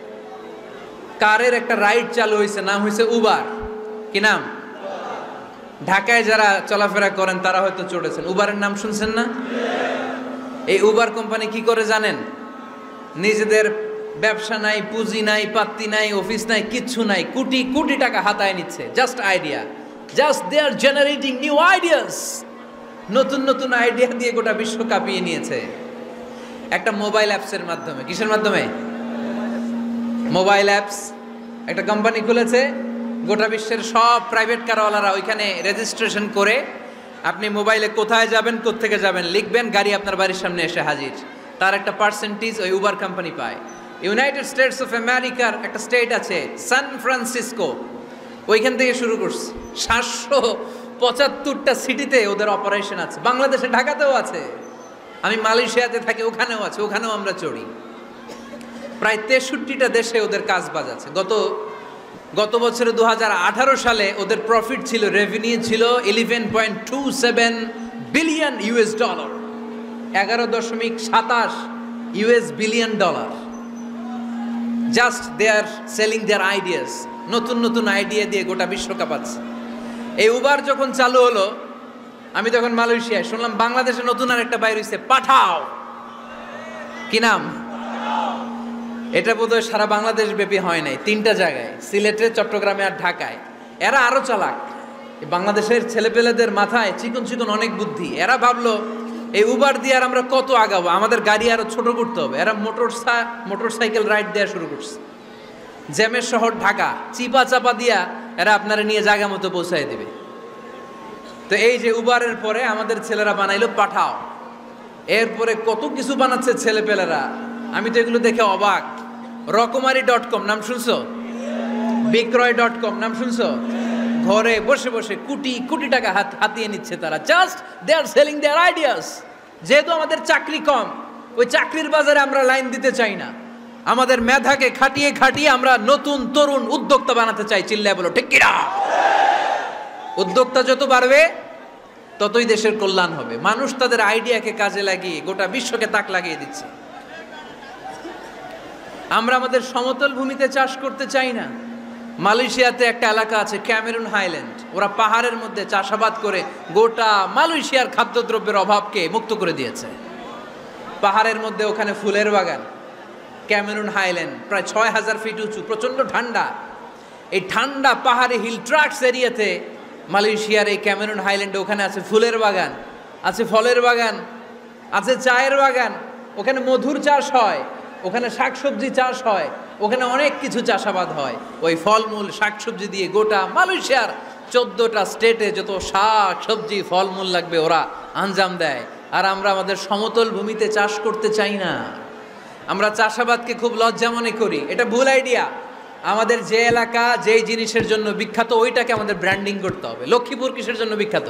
কারের একটা রাইড চালু হয়েছে, নাম হয়েছে উবার। কি নাম? ঢাকায় যারা চলাফেরা করেন তারা হয়তো চড়েছেন, উবারের নাম শুনছেন না? এই উবার কোম্পানি কি করে জানেন? নিজেদের ব্যবসা নাই, পুঁজি নাই, পাত্তি নাই, অফিস নাই, কিচ্ছু নাই, কোটি কোটি টাকা হাতায় নিচ্ছে। Just idea, just they are generating new ideas. নতুন নতুন আইডিয়া দিয়ে গোটা বিশ্ব কাঁপিয়ে নিয়েছে একটা মোবাইল অ্যাপসের মাধ্যমে। কিসের মাধ্যমে? Mobile apps. একটা কোম্পানি খুলেছে, গোটা বিশ্বের সব প্রাইভেট কারওয়ালারা ওইখানে রেজিস্ট্রেশন করে আপনি মোবাইলে কোথায় যাবেন, কোত্থেকে যাবেন লিখবেন, গাড়ি আপনার বাড়ির সামনে এসে হাজির। তার একটা পার্সেন্টেজ ওই উবার কোম্পানি পায়। ইউনাইটেড স্টেটস অফ আমেরিকার একটা স্টেট আছে সান ফ্রান্সিসকো, ওইখান থেকে শুরু করছে। সাতশো পঁচাত্তরটা সিটিতে ওদের অপারেশন আছে। বাংলাদেশে ঢাকাতেও আছে, আমি মালয়েশিয়াতে থাকি, ওখানেও আছে, ওখানেও আমরা চড়ি। প্রায় তেষট্টিটা দেশে ওদের কাজ বাজ আছে। গত গত বছরে দু হাজার আঠারো সালে ওদের প্রফিট ছিল, রেভিনিউ ছিল eleven point two seven billion US dollar, এগারো দশমিক সাতাশ US billion dollar. Just they are selling their ideas. নতুন নতুন আইডিয়া দিয়ে গোটা বিশ্ব কাঁপাচ্ছে। এই উবার যখন চালু হলো, আমি তখন মালয়েশিয়ায়, শুনলাম বাংলাদেশে নতুন আর একটা বাইর হইছে, পাঠাও। কি নাম? এটা বোধহয় সারা বাংলাদেশ ব্যাপী হয় নাই, তিনটা জায়গায়, সিলেটে, চট্টগ্রামে আর ঢাকায়। এরা আরো চালাক। বাংলাদেশের ছেলেপেলেদের মাথায় চিকন চিকন অনেক বুদ্ধি। এরা ভাবলো এই উবার দিয়ে আর আমরা কত আগাবো, আমাদের গাড়ি আরো ছোট করতে হবে। এরা মোটর মোটর সাইকেল রাইড দেওয়া শুরু করছে। জ্যামের শহর ঢাকা, চিপা চাপা দিয়া এরা আপনারা নিয়ে জায়গা মতো পৌঁছায় দেবে। তো এই যে উবারের পরে আমাদের ছেলেরা বানাইলো পাঠাও। এরপরে কত কিছু বানাচ্ছে ছেলেপেলেরা, আমি তো এগুলো দেখে অবাক। রকমারি ডট কম নাম শুনছো? বিক্রয় ডট কম নাম শুনছো? ঘরে বসে বসে কোটি কোটি টাকা হাত হাতিয়ে নিচ্ছে তারা। Just they are selling their ideas. যেহেতু আমাদের চাকরি কম, ওই চাকরির বাজারে আমরা লাইন দিতে চাই না। আমাদের মেধাকে খাটিয়ে খাটিয়ে আমরা নতুন তরুণ উদ্যোক্তা বানাতে চাই। চিল্লায় বলো ঠিক কিনা? উদ্যোক্তা যত বাড়বে ততই দেশের কল্যাণ হবে। মানুষ তাদের আইডিয়াকে কাজে লাগিয়ে গোটা বিশ্বকে তাক লাগিয়ে দিচ্ছে। আমরা আমাদের সমতল ভূমিতে চাষ করতে চাই না। মালয়েশিয়াতে একটা এলাকা আছে ক্যামেরুন হাইল্যান্ড, ওরা পাহাড়ের মধ্যে চাষাবাদ করে গোটা মালয়েশিয়ার খাদ্যদ্রব্যের অভাবকে মুক্ত করে দিয়েছে। পাহাড়ের মধ্যে ওখানে ফুলের বাগান, ক্যামেরুন হাইল্যান্ড, প্রায় ছয় হাজার ফিট উঁচু, প্রচণ্ড ঠান্ডা। এই ঠান্ডা পাহাড়ে হিল ট্রাক্স এরিয়াতে মালয়েশিয়ার এই ক্যামেরুন হাইল্যান্ডে ওখানে আছে ফুলের বাগান, আছে ফলের বাগান, আছে চায়ের বাগান, ওখানে মধুর চাষ হয়, ওখানে শাকসবজি চাষ হয়, ওখানে অনেক কিছু চাষাবাদ হয়। ওই ফলমূল শাকসবজি দিয়ে গোটা মালয়েশিয়ার চোদ্দোটা স্টেটে যত শাক সবজি ফলমূল লাগবে ওরা আঞ্জাম দেয়। আর আমরা আমাদের সমতল ভূমিতে চাষ করতে চাই না। আমরা চাষাবাদকে খুব লজ্জা মনে করি, এটা ভুল আইডিয়া। আমাদের যে এলাকা যেই জিনিসের জন্য বিখ্যাত ওইটাকে আমাদের ব্র্যান্ডিং করতে হবে। লক্ষ্মীপুর কিসের জন্য বিখ্যাত?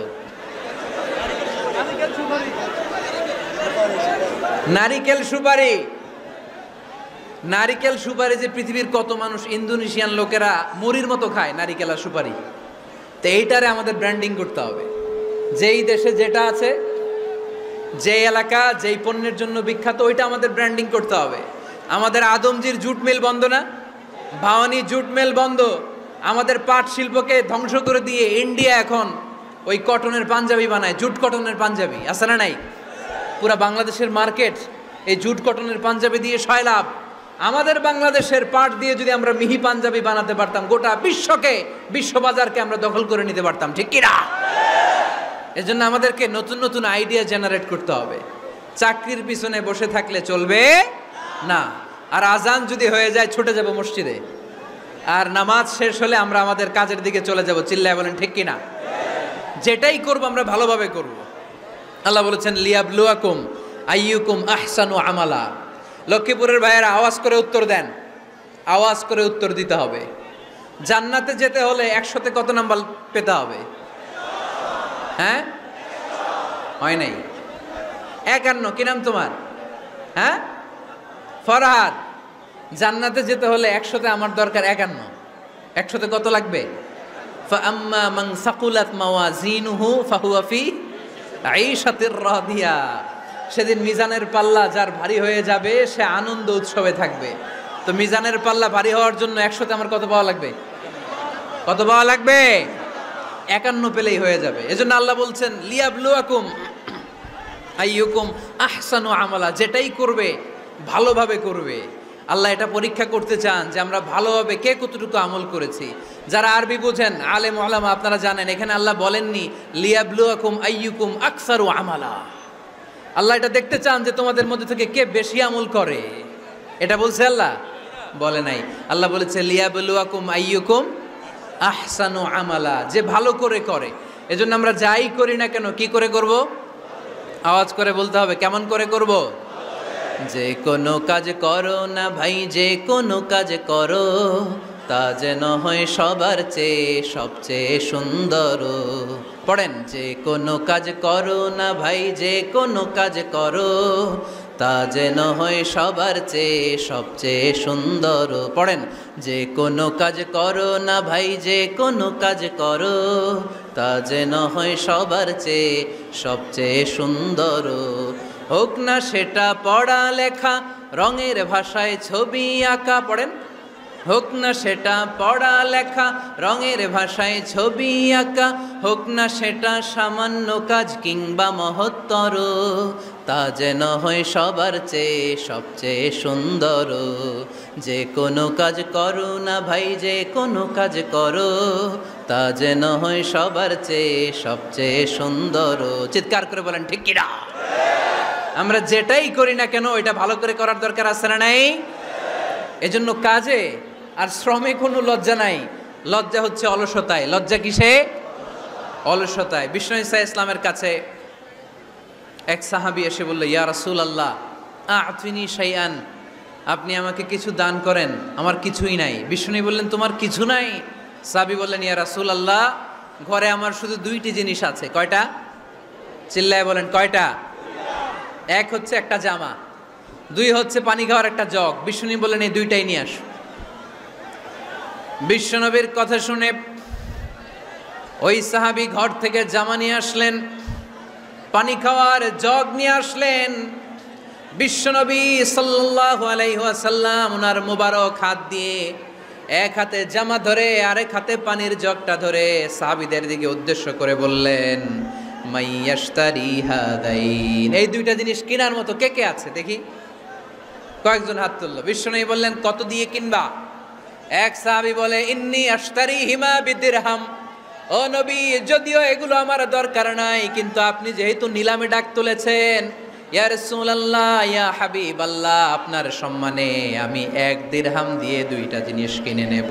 নারিকেল সুপারি। নারিকেল সুপারি যে পৃথিবীর কত মানুষ, ইন্দোনেশিয়ান লোকেরা মুড়ির মতো খায় নারিকেল আর সুপারি। তো এইটারে আমাদের ব্র্যান্ডিং করতে হবে। যেই দেশে যেটা আছে, যে এলাকা যেই পণ্যের জন্য বিখ্যাত ওইটা আমাদের ব্র্যান্ডিং করতে হবে। আমাদের আদমজির জুট মিল বন্ধ না? ভাওয়ানি জুট মিল বন্ধ। আমাদের পাট শিল্পকে ধ্বংস করে দিয়ে ইন্ডিয়া এখন ওই কটনের পাঞ্জাবি বানায়, জুট কটনের পাঞ্জাবি। আছে না নাই? পুরা বাংলাদেশের মার্কেট এই জুট কটনের পাঞ্জাবি দিয়ে সয়লাভ। আমাদের বাংলাদেশের পাট দিয়ে যদি আমরা মিহি পাঞ্জাবি বানাতে পারতাম, গোটা বিশ্বকে, বিশ্ববাজারকে আমরা দখল করে নিতে পারতাম। ঠিক কিনা? এজন্য আমাদেরকে নতুন নতুন আইডিয়া জেনারেট করতে হবে। চাকরির পিছনে বসে থাকলে চলবে না। আর আজান যদি হয়ে যায় ছুটে যাব মসজিদে, আর নামাজ শেষ হলে আমরা আমাদের কাজের দিকে চলে যাব। চিল্লায় বলেন ঠিক কিনা? যেটাই করব আমরা ভালোভাবে করব। আল্লাহ বলেছেন লিয়াবলুয়াকুম আইয়ুকুম আহসানু আমালা। লক্ষ্মীপুরের ভাইয়েরা আওয়াজ করে উত্তর দেন, আওয়াজ করে উত্তর দিতে হবে। জান্নাতে যেতে হলে একশোতে কত নাম্বার পেতে হবে? হ্যাঁ, হয় নাই? একান্ন। কি নাম তোমার? হ্যাঁ, ফরহাদ। জান্নাতে যেতে হলে একশোতে আমার দরকার একান্ন। একশোতে কত লাগবে? ফাআম্মা মান সাকুলাত মাওয়াজিনুহু ফাহুয়া ফি আইশাতির রাদিয়া। সেদিন মিজানের পাল্লা যার ভারী হয়ে যাবে সে আনন্দ উৎসবে থাকবে। তো মিজানের পাল্লা ভারী হওয়ার জন্য একশোতে আমার কত পাওয়া লাগবে? কত পাওয়া লাগবে? একান্ন পেলেই হয়ে যাবে। এজন্য আল্লাহ বলছেন লিয়াবলুয়াকুম আইয়ুকুম আহসানু আমালা, যেটাই করবে ভালোভাবে করবে। আল্লাহ এটা পরীক্ষা করতে চান যে আমরা ভালোভাবে কে কতটুকু আমল করেছি। যারা আরবি বোঝেন আলেম ওলামা আপনারা জানেন, এখানে আল্লাহ বলেননি লিয়াবলুয়াকুম আইয়ুকুম আকসারু আমালা। আল্লাহ এটা দেখতে চান যে তোমাদের মধ্যে থেকে কে বেশি আমল করে, এটা বলছে আল্লাহ বলে নাই। আল্লাহ বলেছে লিয়াবলুয়াকুম আইয়ুকুম আহসানু আমালা, যে ভালো করে করে। এজন্য আমরা যাই করি না কেন কি করে করব? আওয়াজ করে বলতে হবে, কেমন করে করব? যে কোনো কাজ করো না ভাই, যে কোনো কাজ করো তা যেন হয় সবার চেয়ে সবচেয়ে সুন্দর। পড়েন, যে কোনো কাজ করো না ভাই, যে কোনো কাজ করো তা যেন হয় সবার চেয়ে সবচেয়ে সুন্দর। পড়েন, যে কোনো কাজ করো না ভাই, যে কোনো কাজ করো তা যেন হয় সবার চেয়ে সবচেয়ে সুন্দর। হোক না সেটা পড়া লেখা, রঙের ভাষায় ছবি আঁকা। পড়েন, হোক না সেটা পড়া লেখা, রঙের ভাষায় ছবি আঁকা। হোক না সেটা সামান্য কাজ কিংবা মহত্তর, তা যেন হয় সবার চেয়ে সবচেয়ে সুন্দর। যে কোনো কাজ করো না ভাই, যে কোনো কাজ করো তা যেন হয় সবার চেয়ে সবচেয়ে সুন্দর। চিৎকার করে বলেন ঠিক কিনা? আমরা যেটাই করি না কেন এটা ভালো করে করার দরকার আছে না নাই? এজন্য কাজে আর শ্রমে কোনো লজ্জা নাই। লজ্জা হচ্ছে অলসতায়। লজ্জা কিসে? অলসতায়। বিষ্ণু ঈসা ইসলামের কাছে এক সাহাবী এসে বলল, ইয়া রাসূলুল্লাহ আ'তিনি শাইআন, আপনি আমাকে কিছু দান করেন, আমার কিছুই নাই। বিষ্ণু বললেন, তোমার কিছু নাই? সাহাবী বললেন, ইয়া রাসূলুল্লাহ ঘরে আমার শুধু দুইটি জিনিস আছে। কয়টা? চিল্লায় বলেন কয়টা? এক হচ্ছে একটা জামা, দুই হচ্ছে পানি খাওয়ার একটা জগ। বিষ্ণু বললেন, এই দুইটাই নিয়ে আস। বিশ্বনবীর কথা শুনে ওই সাহাবী ঘর থেকে জামা নিয়ে আসলেন, পানি খাওয়ার জগ নিয়ে আসলেন। বিশ্বনবী সাল্লাল্লাহু আলাইহি ওয়াসাল্লাম ওনার মুবারক হাত দিয়ে এক হাতে জামা ধরে আরেক হাতে পানির জগটা ধরে সাহাবীদের দিকে উদ্দেশ্য করে বললেন, মাইয়াশতারি হাদাইন, এই দুইটা জিনিস কেনার মতো কে কে আছে দেখি? কয়েকজন হাত তুলল। বিশ্বনবী বললেন, কত দিয়ে কিনবা? এক সাহাবী বলে, ইন্নী আশতারিহিমা বিদিরহাম, ও নবী যদিও এগুলো আমার দরকার নাই, কিন্তু আপনি যেহেতু নিলামে ডাক তুলেছেন, ইয়া রাসূলুল্লাহ ইয়া হাবিবাল্লাহ, আপনার সম্মানে আমি এক দিরহাম দিয়ে দুইটা জিনিস কিনে নেব।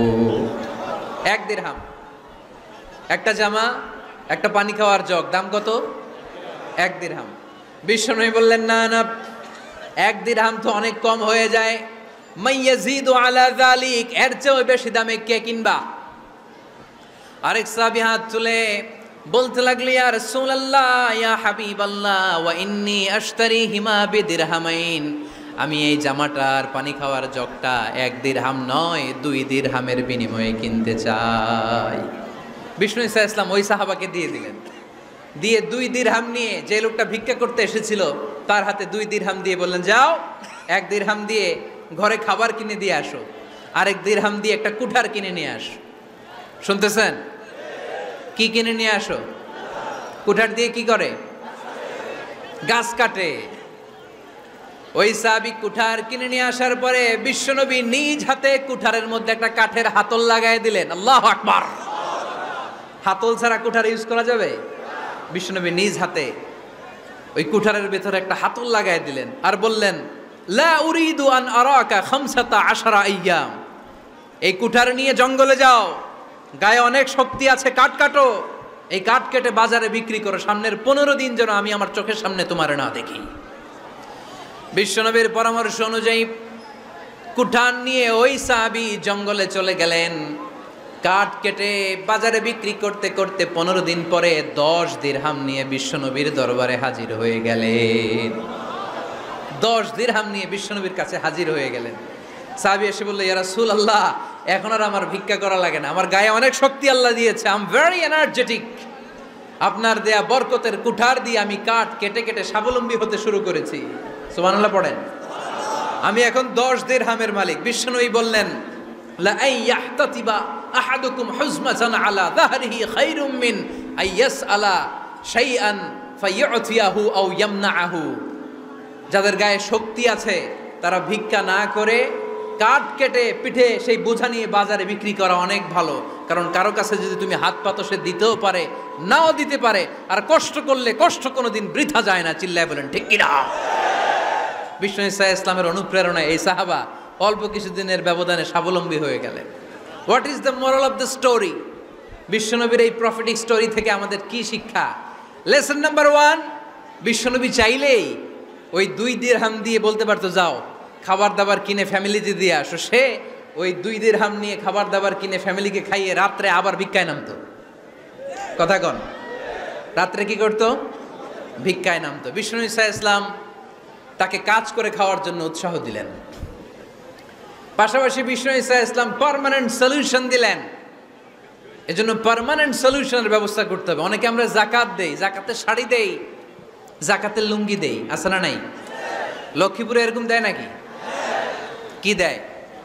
এক দিরহাম, একটা জামা, একটা পানি খাওয়ার জগ, দাম কত? এক দিরহাম। বিশ্বনবী বললেন, না না, এক দিরহাম তো অনেক কম হয়ে যায়। মাইয়াজিদু আলা যালিক, এর চেয়ে বেশি দামে কে কিনবা? আরেক সাহাবী হাত তুলে বলতে লাগলো, ইয়া রাসূলুল্লাহ ইয়া হাবিবাল্লাহ ওয়া ইন্নী আশতারিহিমা বিদিরহামাইন, আমি এই জামাটার পানি খাওয়ার জগটা এক দিরহাম নয় দুই দিরহামের বিনিময়ে কিনতে চাই। বিষ্ণু ঈসা ইসলাম ওই সাহাবাকে দিয়ে দিলেন। দিয়ে দুই দিরহাম নিয়ে যে লোকটা ভিক্ষা করতে এসেছিল তার হাতে দুই দিরহাম দিয়ে বললেন, যাও এক দিরহাম দিয়ে ঘরে খাবার কিনে দিয়ে আসো, আরেক দিরহাম দিয়ে একটা কুঠার কিনে নিয়ে আসো। শুনতেছেন? কি কিনে নিয়ে আসো? কুঠার দিয়ে কি করে? গাছ কাটে। ওই সাহাবী কুঠার কিনে নিয়ে আসার পরে বিশ্বনবী নিজ হাতে কুঠারের মধ্যে একটা কাঠের হাতল লাগাই দিলেন। আল্লাহু আকবার! হাতল ছাড়া কুঠার ইউজ করা যাবে? বিশ্বনবী নিজ হাতে ওই কুঠারের ভেতরে একটা হাতল লাগাই দিলেন আর বললেন, লা উরিদু আন আরাকা খামসাতা আশারা আইয়াম, এই কুঠার নিয়ে জঙ্গলে যাও, গায়ে অনেক শক্তি আছে, কাঠ কাটো, এই কাঠ কেটে বাজারে বিক্রি করো, সামনের পনেরো দিন যেন আমি আমার চোখের সামনে তোমার না দেখি। বিশ্বনবীর পরামর্শ অনুযায়ী কুঠার নিয়ে ওই সাহাবী জঙ্গলে চলে গেলেন। কাঠ কেটে বাজারে বিক্রি করতে করতে পনেরো দিন পরে দশ দিরহাম নিয়ে বিশ্বনবীর দরবারে হাজির হয়ে গেলেন। দশ দিরহাম নিয়ে বিশ্বনবীর কাছে হাজির হয়ে গেলেন। সাহাবী এসে বলল, ইয়া রাসূলুল্লাহ এখন আর আমার ভিক্ষা করা লাগে না, আমার গায়ে অনেক শক্তি আল্লাহ দিয়েছে, আই এম ভেরি এনার্জেটিক, আপনার দেয়া বরকতের কুঠার দিয়ে আমি কাঠ কেটে কেটে স্বাবলম্বী হতে শুরু করেছি। সুবহানাল্লাহ পড়েন। আমি এখন দশ দিরহামের মালিক। বিশ্বনবী বললেন, লা আইয়াহতাতিবা আহাদুকুম হুজমাতান আলা যাহরিহি খায়রুম মিন আইয়াসআলা শাইআন ফায়ুতিয়াহু আও ইয়ামনাহু। যাদের গায়ে শক্তি আছে তারা ভিক্ষা না করে কাঠ কেটে পিঠে সেই বোঝা নিয়ে বাজারে বিক্রি করা অনেক ভালো। কারণ কারো কাছে যদি তুমি হাত পাতো সে দিতেও পারে, নাও দিতে পারে। আর কষ্ট করলে কষ্ট কোনোদিন বৃথা যায় না। চিল্লায় বলেন ঠিক কিনা? বিষ্ণু ঈসা ইসলামের অনুপ্রেরণায় এই সাহাবা অল্প কিছুদিনের ব্যবধানে স্বাবলম্বী হয়ে গেলেন। What is the moral of the story? বিশ্বনবীর এই প্রফেটিক স্টোরি থেকে আমাদের কি শিক্ষা? লেসন নাম্বার ওয়ান, বিশ্বনবী চাইলেই ওই দুই দিরহাম দিয়ে বলতে পারতো যাও খাবার দাবার কিনে ফ্যামিলিতে দিয়ে আসো। সে ওই দুই দিরহাম নিয়ে খাবার দাবার কিনে ফ্যামিলিকে খাইয়ে রাত্রে আবার ভিক্ষায় নামতো। কথা কন, রাত্রে কি করতো? ভিক্ষায় নামতো। বিষ্ণু ঈসা ইসলাম তাকে কাজ করে খাওয়ার জন্য উৎসাহ দিলেন। পাশাপাশি বিষ্ণু ঈসা ইসলাম পার্মানেন্ট সলিউশন দিলেন। এজন্য পার্মানেন্ট সলিউশনের ব্যবস্থা করতে হবে। অনেকে আমরা জাকাত দেই, জাকাতের শাড়ি দেই, জাকাতের লুঙ্গি দেই, আছে না নাই? লক্ষ্মীপুরে এরকম দেয় নাকি? কি দেয়?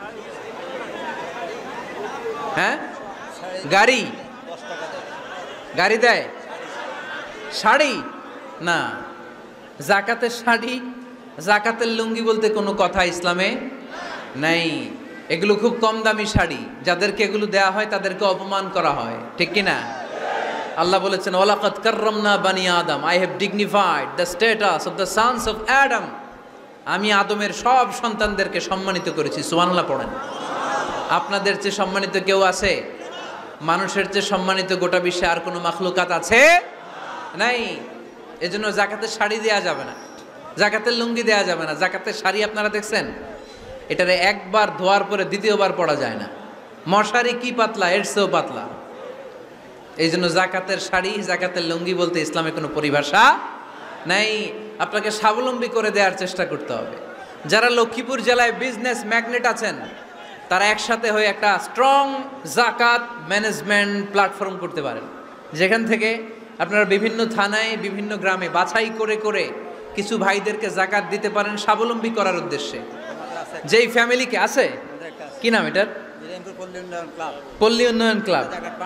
হ্যাঁ, গাড়ি গাড়ি দেয়, শাড়ি না। জাকাতের শাড়ি, জাকাতের লুঙ্গি বলতে কোনো কথা ইসলামে নাই। এগুলো খুব কম দামি শাড়ি, যাদেরকে এগুলো দেয়া হয় তাদেরকে অপমান করা হয়, ঠিক কি না? আল্লাহ বলেছেন ওয়ালাকাদ কাররামনা বানি আদম, I have dignified the status of the sons of Adam. আমি আদমের সব সন্তানদেরকে সম্মানিত করেছি। সুবহানাল্লাহ পড়েন। আপনাদের চেয়ে সম্মানিত কেউ আছে? মানুষের চেয়ে সম্মানিত গোটা বিশ্বে আর কোনো মাখলুকাত আছে? নাই। এজন্য জাকাতের শাড়ি দেয়া যাবে না, জাকাতের লুঙ্গি দেয়া যাবে না। জাকাতের শাড়ি আপনারা দেখছেন, এটারে একবার ধোয়ার পরে দ্বিতীয়বার পরা যায় না। মশারি কি পাতলা, এর চেয়েও পাতলা। এই জন্য জাকাতের শাড়ি, জাকাতের লুঙ্গি বলতে ইসলামে কোনো পরিভাষা নাই। আপনাকে স্বাবলম্বী করে দেওয়ার চেষ্টা করতে হবে। যারা লক্ষ্মীপুর জেলায় বিজনেস ম্যাগনেট আছেন তারা একসাথে হয়ে একটা স্ট্রং জাকাত ম্যানেজমেন্ট প্ল্যাটফর্ম করতে পারেন, যেখান থেকে আপনারা বিভিন্ন থানায়, বিভিন্ন গ্রামে বাছাই করে করে কিছু ভাইদেরকে জাকাত দিতে পারেন স্বাবলম্বী করার উদ্দেশ্যে। যেই ফ্যামিলিকে আছে, কি নাম এটার? পল্লী উন্নয়ন ক্লাব।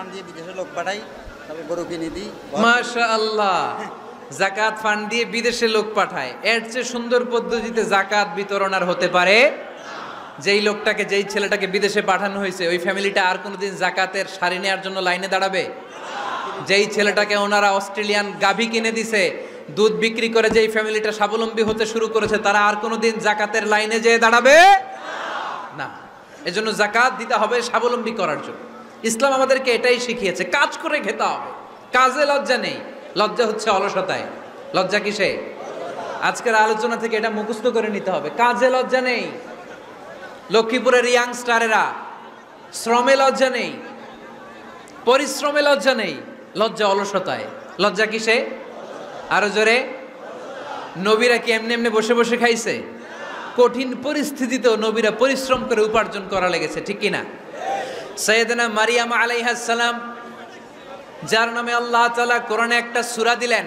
মাশাআল্লাহ, জাকাত ফান্ড দিয়ে বিদেশে লোক পাঠায়। এর চেয়ে সুন্দর পদ্ধতিতে জাকাত বিতরণ আর হতে পারে? যেই লোকটাকে, যেই ছেলেটাকে বিদেশে পাঠানো হয়েছে, ওই ফ্যামিলিটা আর কোনোদিন জাকাতের শাড়ি নেওয়ার জন্য লাইনে দাঁড়াবে? যেই ছেলেটাকে ওনারা অস্ট্রেলিয়ান গাভী কিনে দিছে, দুধ বিক্রি করে যেই ফ্যামিলিটা স্বাবলম্বী হতে শুরু করেছে, তারা আর কোনোদিন জাকাতের লাইনে যেয়ে দাঁড়াবে না। এজন্য জাকাত দিতে হবে স্বাবলম্বী করার জন্য। ইসলাম আমাদেরকে এটাই শিখিয়েছে, কাজ করে খেতে হবে। কাজে লজ্জা নেই, লজ্জা হচ্ছে অলসতায়। লজ্জা কিসে? আজকের আলোচনা থেকে এটা মুখস্থ করে নিতে হবে, কাজে লজ্জা নেই। লক্ষ্মীপুরের ইয়াংস্টারেরা শ্রমে লজ্জা নেই, পরিশ্রমে লজ্জা নেই, লজ্জা অলসতায়। লজ্জা কিসে? আরো জোরে। নবীরা কি এমনি এমনি বসে বসে খাইছে? কঠিন পরিস্থিতিতেও নবীরা পরিশ্রম করে উপার্জন করা লেগেছে, ঠিক কিনা? সাইয়েদনা মারিয়াম আলাইহিস সালাম, যার নামে আল্লাহ তাআলা কোরআনে একটা সূরা দিলেন,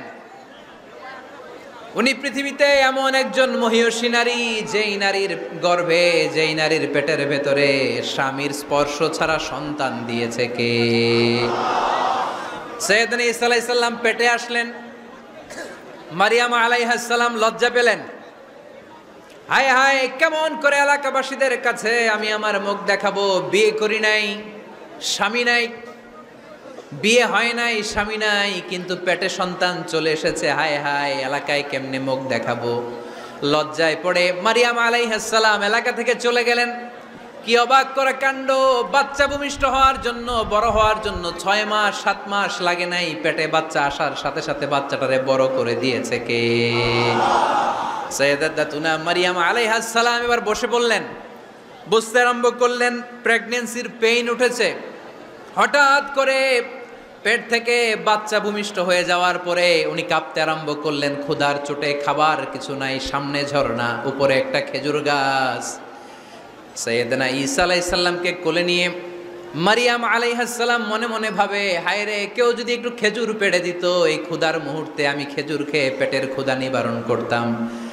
উনি পৃথিবীতে এমন একজন মহিয়সী নারী, যেই নারীর গর্ভে, যেই নারীর পেটের ভেতরে স্বামীর স্পর্শ ছাড়া সন্তান দিয়েছে কে? সাইয়েদনা ঈসা আলাইহিস সালাম পেটে আসলেন। মারিয়াম আলাইহিস সালাম লজ্জা পেলেন। হায় হায়, কেমন করে এলাকাবাসীদের কাছে আমি আমার মুখ দেখাবো? বিয়ে করি নাই, স্বামী নাই, বিয়ে হয় নাই, স্বামী নাই, কিন্তু পেটে সন্তান চলে এসেছে। হায় হায়, এলাকায় কেমনে মুখ দেখাবো? লজ্জায় পড়ে মারিয়াম আলাইহিস সালাম এলাকা থেকে চলে গেলেন। কি অবাক করা কাণ্ড! বাচ্চা ভূমিষ্ঠ হওয়ার জন্য, বড় হওয়ার জন্য ছয় মাস সাত মাস লাগে নাই, পেটে বাচ্চা আসার সাথে সাথে বাচ্চাটারে বড় করে দিয়েছে কে? সাইয়েদাতুনা মারিয়াম আলাইহিস সালাম এবার বসে পড়লেন, বুঝতে আরম্ভ করলেন প্রেগন্যান্সির পেইন উঠেছে। হঠাৎ করে পেট থেকে বাচ্চা ভূমিষ্ঠ হয়ে যাওয়ার পরে উনি কাঁপতে আরম্ভ করলেন। ক্ষুধার চোটে খাবার কিছু নাই, সামনে ঝর্ণা, উপরে একটা খেজুর গাছ। সাইয়েদনা ঈসা আলাইহিস সালামকে কোলে নিয়ে মারিয়াম আলাইহিস সালাম মনে মনে ভাবে, হায় রে, কেউ যদি একটু খেজুর পেড়ে দিত, এই ক্ষুধার মুহূর্তে আমি খেজুর খেয়ে পেটের ক্ষুধা নিবারণ করতাম।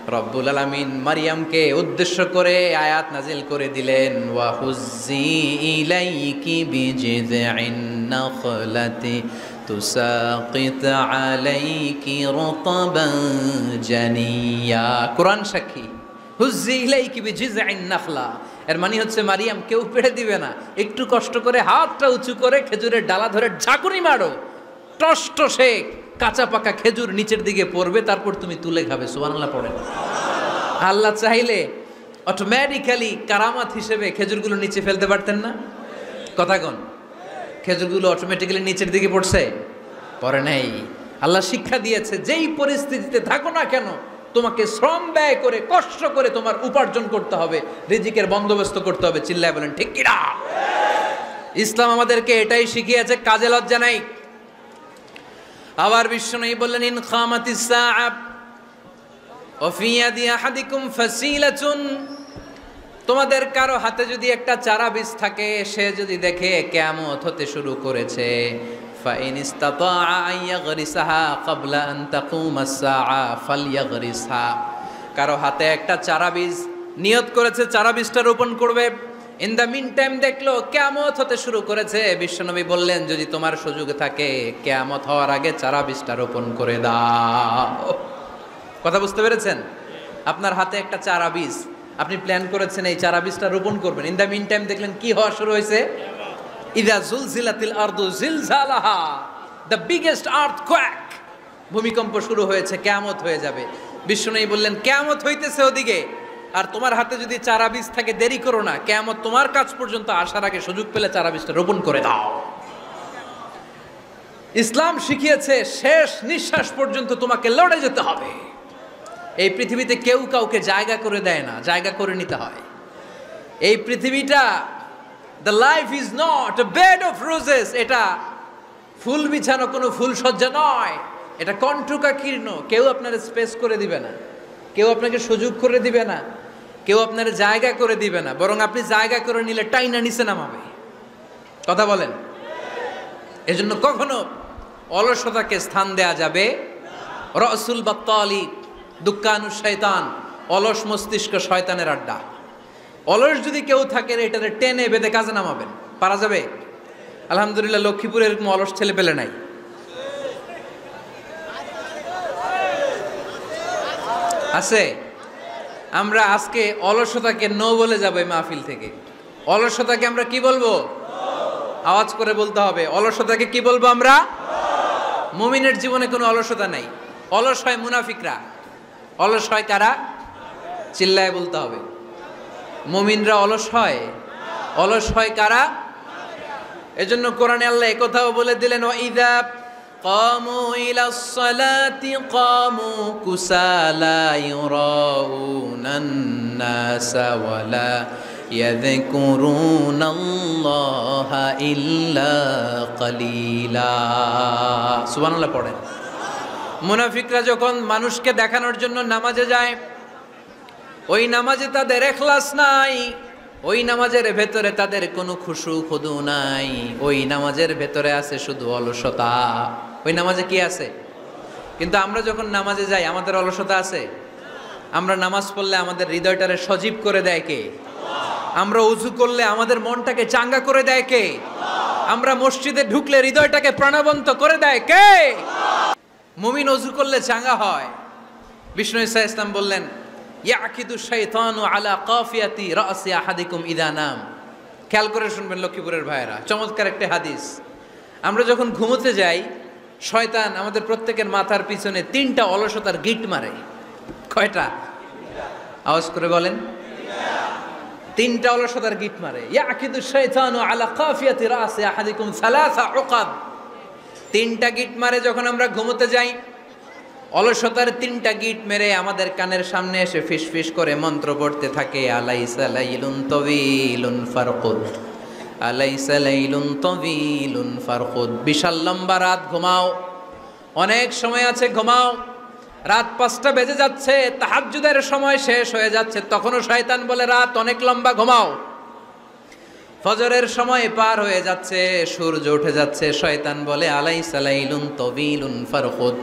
রব্বুল আলামিন মারিয়ামকে উদ্দেশ্য করে আয়াত নাজিল করে দিলেন, ওয়া হুজ্জি ইলাইকি বিজিযিন নাখলাতি তুসাকিত আলাইকি রতবান জানিয়া। কোরআন সাক্ষী, হুজ্জি ইলাইকি বিজিযিন নাখলা, এর মানে হচ্ছে মারিয়াম কেউ পেড়ে দিবে না, একটু কষ্ট করে হাতটা উঁচু করে খেজুরের ডালা ধরে ঝাঁকুনি মারো, টস টসে কাঁচা পাকা খেজুর নিচের দিকে পড়বে, তারপর তুমি তুলে খাবে। সুবহানাল্লাহ পড়েন। আল্লাহ চাইলে অটোমেটিক্যালি কারামাত হিসেবে খেজুরগুলো নিচে ফেলতে পারতেন না? কথা কোন? খেজুরগুলো অটোমেটিক্যালি নিচের দিকে পড়ছে? পড়ে নাই। আল্লাহ শিক্ষা দিয়েছে, যেই পরিস্থিতিতে থাকো না কেন তোমাকে শ্রম ব্যয় করে কষ্ট করে তোমার উপার্জন করতে হবে, রিজিকের বন্দোবস্ত করতে হবে। চিল্লায় বলেন ঠিক কিনা? ইসলাম আমাদেরকে এটাই শিখিয়েছে, কাজে লজ্জা নাই। আবার বিশ্বনবী বললেন, ইন খামাতিস সাআ ওয়া ফি ইয়াদি আহাদিকুম ফাসিলাতুন, তোমাদের কারো হাতে যদি একটা চারা বীজ থাকে, সে যদি দেখে কিয়ামত হতে শুরু করেছে, ফাইন ইসতাতা আন ইয়াগরিসাহা ক্বাবলা আন তাকুমাস সাআ ফালইয়াগরিসহা, কারো হাতে একটা চারা বীজ নিয়ত করেছে চারা বীজটা রোপণ করবে, ইন দ্য মিন টাইম দেখলো কিয়ামত হতে শুরু করেছে, বিশ্বনবী বললেন যদি তোমার সুযোগ থাকে কিয়ামত হওয়ার আগে চারা বীজটা রোপণ করে দাও। কথা বুঝতে পেরেছেন? আপনার হাতে একটা চারা বীজ, আপনি প্ল্যান করেছেন এই চারা বীজটা রোপণ করবেন, ইন দ্য মিন টাইম দেখলেন কি হওয়া শুরু হয়েছে, ইযা জুলজিলাতিল আরদু জিলজালাহা, দ্য বিগেস্ট আর্থকোয়েক, ভূমিকম্প শুরু হয়েছে, কিয়ামত হয়ে যাবে। বিশ্বনবী বললেন কিয়ামত হইতেছে ওদিকে, আর তোমার হাতে যদি চারা বীজ থাকে দেরি করো না, কিয়ামত তোমার কাছ পর্যন্ত আসার আগে সুযোগ পেলে চারা বীজটা রোপণ করে দাও। ইসলাম শিখিয়েছে শেষ নিঃশ্বাস পর্যন্ত তোমাকে লড়ে যেতে হবে। এই পৃথিবীতে কেউ কাউকে জায়গা করে দেয় না, জায়গা করে নিতে হয়। এই পৃথিবীটা, the life is not a bed of roses, এটা ফুল বিছানো কোনো ফুল সজ্জা নয়, এটা কণ্টকাকীর্ণ। কেউ আপনার স্পেস করে দিবে না, কেউ আপনাকে সুযোগ করে দিবে না, কেউ আপনার জায়গা করে দিবে না, বরং আপনি জায়গা করে নিলে টাইনা নিচে নামাবে। কথা বলেন? এজন্য কখনো অলসতাকে স্থান দেয়া যাবে। রসুল বাত্তালি দুঃখানু শয়তান, অলস মস্তিষ্ক শয়তানের আড্ডা। অলস যদি কেউ থাকে এটাতে টেনে বেঁধে কাজে নামাবেন, পারা যাবে? আলহামদুলিল্লাহ লক্ষ্মীপুরে এরকম অলস ছেলে পেলে নাই। আছে? আমরা আজকে অলসতাকে নো বলে যাবো এই মাহফিল থেকে। অলসতাকে আমরা কি বলবো? আওয়াজ করে বলতে হবে, অলসতাকে কি বলবো আমরা? মুমিনের জীবনে কোনো অলসতা নাই। অলস হয় মুনাফিকরা। অলস হয় কারা? চিল্লায় বলতে হবে। মুমিনরা অলস হয়। অলস হয় কারা? এজন্য কোরআনে আল্লাহ একথাও বলে দিলেন, ওয়াইদা قاموا إلى الصلاة قاموا كسالى يراءون الناس ولا يذكرون الله إلا قليلا। সুবহানাল্লাহ পড়েন। মুনাফিকরা যখন মানুষকে দেখানোর জন্য নামাজে যায়, ওই নামাজে তাদের ইখলাস নাই, ওই নামাজের ভেতরে তাদের কোনো খুশু খুদু নাই, ওই নামাজের ভেতরে আছে শুধু অলসতা। ওই নামাজে কি আছে? কিন্তু আমরা যখন নামাজে যাই আমাদের অলসতা আছে? আমরা নামাজ পড়লে আমাদের হৃদয়টারে সজীব করে দেয় কে? আমরা উযু করলে আমাদের মনটাকে চাঙ্গা করে দেয় কে? আমরা মসজিদে ঢুকলে হৃদয়টাকে প্রাণবন্ত করে দেয় কে? মুমিন উযু করলে চাঙ্গা হয়। বিষ্ণু ঈসা ইসলাম বললেন, ইয়াকিদু শাইতানু আলা কাফিয়াতি রাসি আহাদিকুম ইদা নাম। খেয়াল করে শুনবেন লক্ষ্মীপুরের ভাইয়েরা, চমৎকার একটা হাদিস। আমরা যখন ঘুমোতে যাই, শয়তান আমাদের প্রত্যেকের মাথার পিছনে তিনটা অলসতার গিট মারে। কয়টা? আওয়াজ করে বলেন। তিনটা অলসতার গিট মারে। ইয়াকিদু শাইতানু আলা কাফিয়াতি রাসি আহাদিকুম সালাসা উকাব। তিনটা গিট মারে যখন আমরা ঘুমোতে যাই। অলসতার তিনটা গিট মেরে আমাদের কানের সামনে এসে ফিস ফিস করে মন্ত্র পড়তে থাকে, আলাইসা লাইলুন তাওয়িলুন ফারকুদ, আলাইসা লাইলুন তাওয়িলুন ফারকুদ। বিশাল লম্বা রাত, ঘুমাও। অনেক সময় আছে, ঘুমাও। রাত পাঁচটা বেজে যাচ্ছে, তাহাজ্জুদের সময় শেষ হয়ে যাচ্ছে, তখনও শয়তান বলে রাত অনেক লম্বা, ঘুমাও। ফজরের সময় পার হয়ে যাচ্ছে, সূর্য উঠে যাচ্ছে, শয়তান বলে আলাইসা লাইলুন তাওয়িলুন ফারকুদ,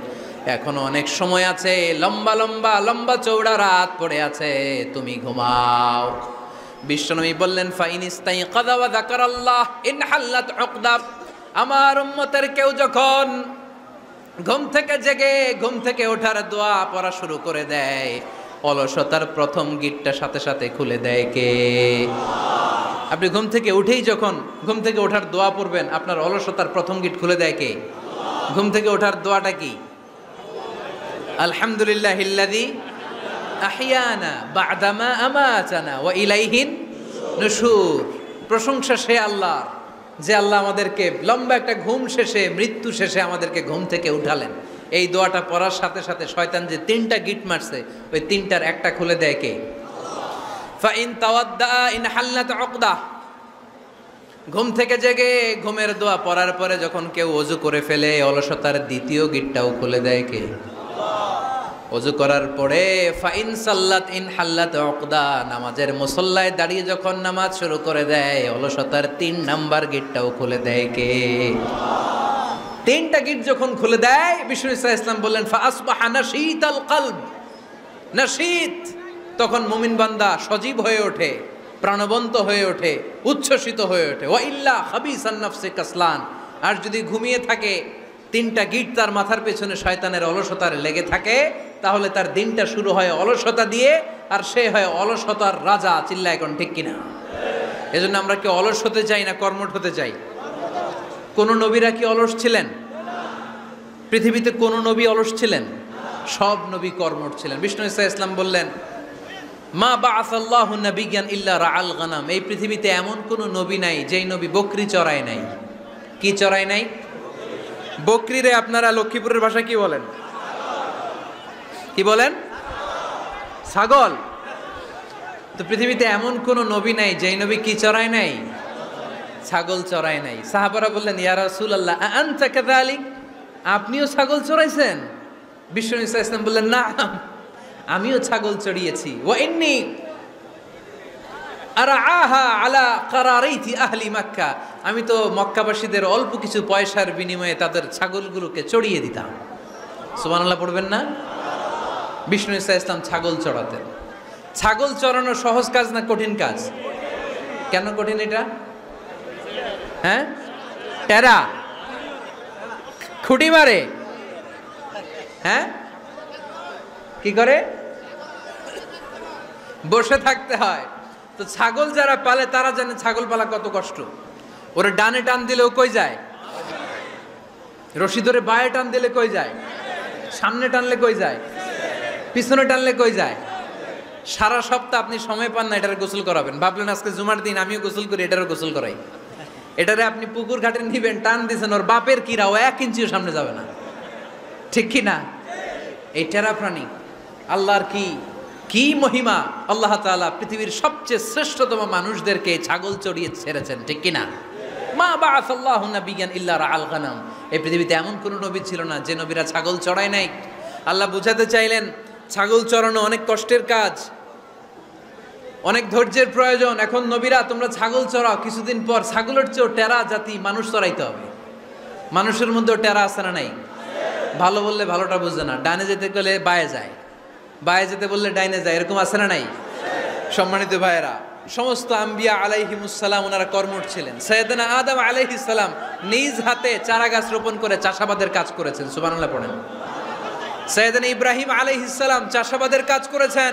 এখনো অনেক সময় আছে, লম্বা লম্বা লম্বা চৌড়া রাত পড়ে আছে, তুমি ঘুমাও। বিশ্বনবী বললেন ফাইনিস্তাইকাযা ওয়া যাকারাল্লাহ ইনহাল্লাত উকদা। আমার উম্মতের কেউ যখন ঘুম থেকে জেগে ঘুম থেকে ওঠার দোয়া পড়া শুরু করে দেয়, অলসতার প্রথম গিটটা সাথে সাথে খুলে দেয় কে? আপনি ঘুম থেকে উঠেই যখন ঘুম থেকে ওঠার দোয়া পড়বেন, আপনার অলসতার প্রথম গিট খুলে দেয় কে? ঘুম থেকে ওঠার দোয়াটা কি? আলহামদুলিল্লাহিল্লাযী আহইয়ানা বা'দামা আমাতানা ওয়া ইলাইহিন নুশুর। প্রশংসা সে আল্লাহ, যে আল্লাহ আমাদেরকে লম্বা একটা ঘুম শেষে, মৃত্যু শেষে আমাদেরকে ঘুম থেকে উঠালেন। এই দোয়াটা পড়ার সাথে সাথে শয়তান যে তিনটা গিট মারছে, ওই তিনটার একটা খুলে দেয় কে? ফাইন তাওয়াদ্দা ইনহাল্লাত উকদা। ঘুম থেকে জেগে ঘুমের দোয়া পড়ার পরে যখন কেউ ওযু করে ফেলে, অলসতার দ্বিতীয় গিটটাও খুলে দেয় কে? ওযু করার পরে ফাইন সাল্লাত ইনহাল্লাত উকদা, নামাজের মুসল্লায় দাঁড়িয়ে যখন নামাজ শুরু করে দেয়, অলসতার তিন নাম্বার গিটটাও খুলে দেয় কে? তিনটা গিট যখন খুলে দেয়, বিষ্ণু ইসা ইসলাম বললেন ফাআসবাহা নাশীতাল কলব। নাশীত, তখন মুমিন বান্দা সজীব হয়ে ওঠে, প্রাণবন্ত হয়ে ওঠে, উচ্ছ্বসিত হয়ে ওঠে। ওয়া ইল্লা খাবিসান নাফসি কাসলান, আর যদি ঘুমিয়ে থাকে, তিনটা গিট তার মাথার পেছনে শয়তানের অলসতার লেগে থাকে, তাহলে তার দিনটা শুরু হয় অলসতা দিয়ে, আর সে হয় অলসতার রাজা। চিল্লা এখন ঠিক কিনা? এজন্য আমরা কি অলস হতে চাই না কর্মঠ হতে চাই? কোন নবীরা কি অলস ছিলেন? পৃথিবীতে কোন নবী অলস ছিলেন? সব নবী কর্মঠ ছিলেন। বিষ্ণু ইসা ইসলাম বললেন মা বাআসাল্লাহু নাবিয়্যান ইল্লা রাআল গানাম। এই পৃথিবীতে এমন কোন নবী নাই যেই নবী বকরি চড়ায় নাই। কি চড়ায় নাই? বকরিরে আপনারা লক্ষ্মীপুরের ভাষা কি বলেন? কি বলেন? ছাগল। তো পৃথিবীতে এমন কোন নবী নাই যেই নবী কি চড়ায় নাই? ছাগল চড়ায় নাই। সাহাবারা বললেন ইয়া রাসূলুল্লাহ আনতা কাযালিক, আপনিও ছাগল চড়াইছেন? বিষ্ণু ইসা ইসলাম বললেন না, আমিও ছাগল চড়িয়েছি। ওয়া ইন্নী আরআহা আলা কারারাইতি আহলি মক্কা, আমি তো মক্কাবাসীদের অল্প কিছু পয়সার বিনিময়ে তাদের ছাগলগুলোকে চড়িয়ে দিতাম। সুবহানাল্লাহ পড়বেন না? বিষ্ণু ইসা ইসলাম ছাগল চড়াতেন। ছাগল চড়ানো সহজ কাজ না কঠিন কাজ? কেন কঠিন এটা? হ্যাঁ, টেরা খুঁটি মারে। হ্যাঁ, কি করে? বসে থাকতে হয়। তো ছাগল যারা পালে তারা জানে ছাগল পালা কত কষ্ট। ওরা ডানে টান দিলেও কই যায়? রশি ধরে বায়ে টান দিলে কই যায়? সামনে টানলে কই যায়? পিছনে টানলে কই যায়? সারা সপ্তাহ আপনি সময় পান না এটারে গোসল করাবেন। ভাবলেন আজকে জুমার দিন আমিও গোসল করি, এটারও গোসল করাই। এটারে আপনি পুকুর ঘাটে নিবেন, টান দিয়েছেন, ওর বাপের কিরা ও এক ইঞ্চিও সামনে যাবে না। ঠিক কি না? এই টেরা প্রাণী আল্লাহর কি কি মহিমা! আল্লাহ তাআলা পৃথিবীর সবচেয়ে শ্রেষ্ঠতম মানুষদেরকে ছাগল চড়িয়ে ছেড়েছেন। ঠিক কি না? মা বাআসাল্লাহু নাবিয়্যান ইল্লা রাআল গানাম। এই পৃথিবীতে এমন কোন নবী ছিল না যে নবীরা ছাগল চড়ায় নাই। আল্লাহ বুঝাতে চাইলেন ছাগল চড়ানো অনেক কষ্টের কাজ, অনেক ধৈর্যের প্রয়োজন। এখন নবীরা তোমরা ছাগল চড়াও, কিছুদিন পর ছাগলের চেয়েও টেরা জাতি মানুষ চড়াইতে হবে। মানুষের মধ্যেও টেরা আছে না নাই? ভালো বললে ভালোটা বুঝে না, ডানে যেতে গেলে বায়ে যায়, বায়ে যেতে বললে ডাইনে যায়, এরকম আছে না নাই? সম্মানিত ভাইয়েরা, সমস্ত আম্বিয়া আলাইহিমুসসালাম ওনারা কর্মঠ ছিলেন। সাইয়েদনা আদম আলাইহিস সালাম নিজ হাতে চারা গাছ রোপণ করে চাষাবাদের কাজ করেছেন। সুবহানাল্লাহ পড়েন। সাইয়েদনা ইব্রাহিম আলাইহিস সালাম চাষাবাদের কাজ করেছেন।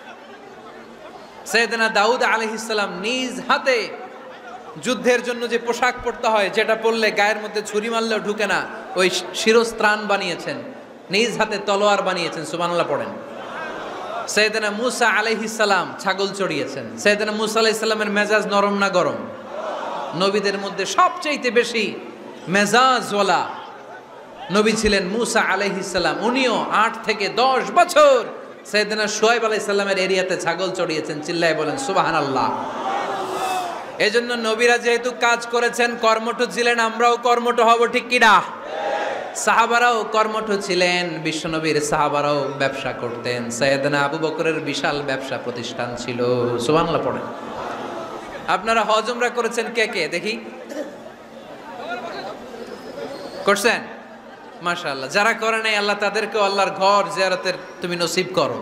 সাইয়েদনা দাউদ আলাইহিস সালাম নিজ হাতে যুদ্ধের জন্য যে পোশাক পরতে হয়, যেটা পরলে গায়ের মধ্যে ছুরি মারলেও ঢুকে না, ওই শিরস্ত্রাণ বানিয়েছেন, নিজ হাতে তলোয়ার বানিয়েছেন। সুবহানাল্লাহ পড়েন। সাইয়েদনা মূসা আলাইহিস সালাম ছাগল চড়িয়েছেন। সাইয়েদনা মূসা আলাইহিস সালামের মেজাজ নরম না গরম? নবীদের মধ্যে সবচেয়ে বেশি মেজাজওয়ালা নবী ছিলেন মূসা আলাইহিস সালাম। উনিও আট থেকে দশ বছর সাইয়েদনা শুআয়ব আলাইহিস সালামের এরিয়াতে ছাগল চড়িয়েছেন। চিল্লায় বলেন সুবহানাল্লাহ। এজন্য নবীরা যেহেতু কাজ করেছেন, কর্মঠ ছিলেন, আমরাও কর্মঠ হব। ঠিক কিনা? সাহাবারাও কর্মঠ ছিলেন। বিশ্বনবীর সাহাবারাও ব্যবসা করতেন। সাইয়েদনা আবু বকরের বিশাল ব্যবসা প্রতিষ্ঠান ছিল। সুবহানাল্লাহ পড়েন। আপনারা হজ উমরা করেছেন কে কে দেখি? করছেন? মাশাআল্লাহ। যারা করে নাই আল্লাহ তাদেরকেও আল্লাহর ঘর জিয়ারতের তুমি নসিব করো।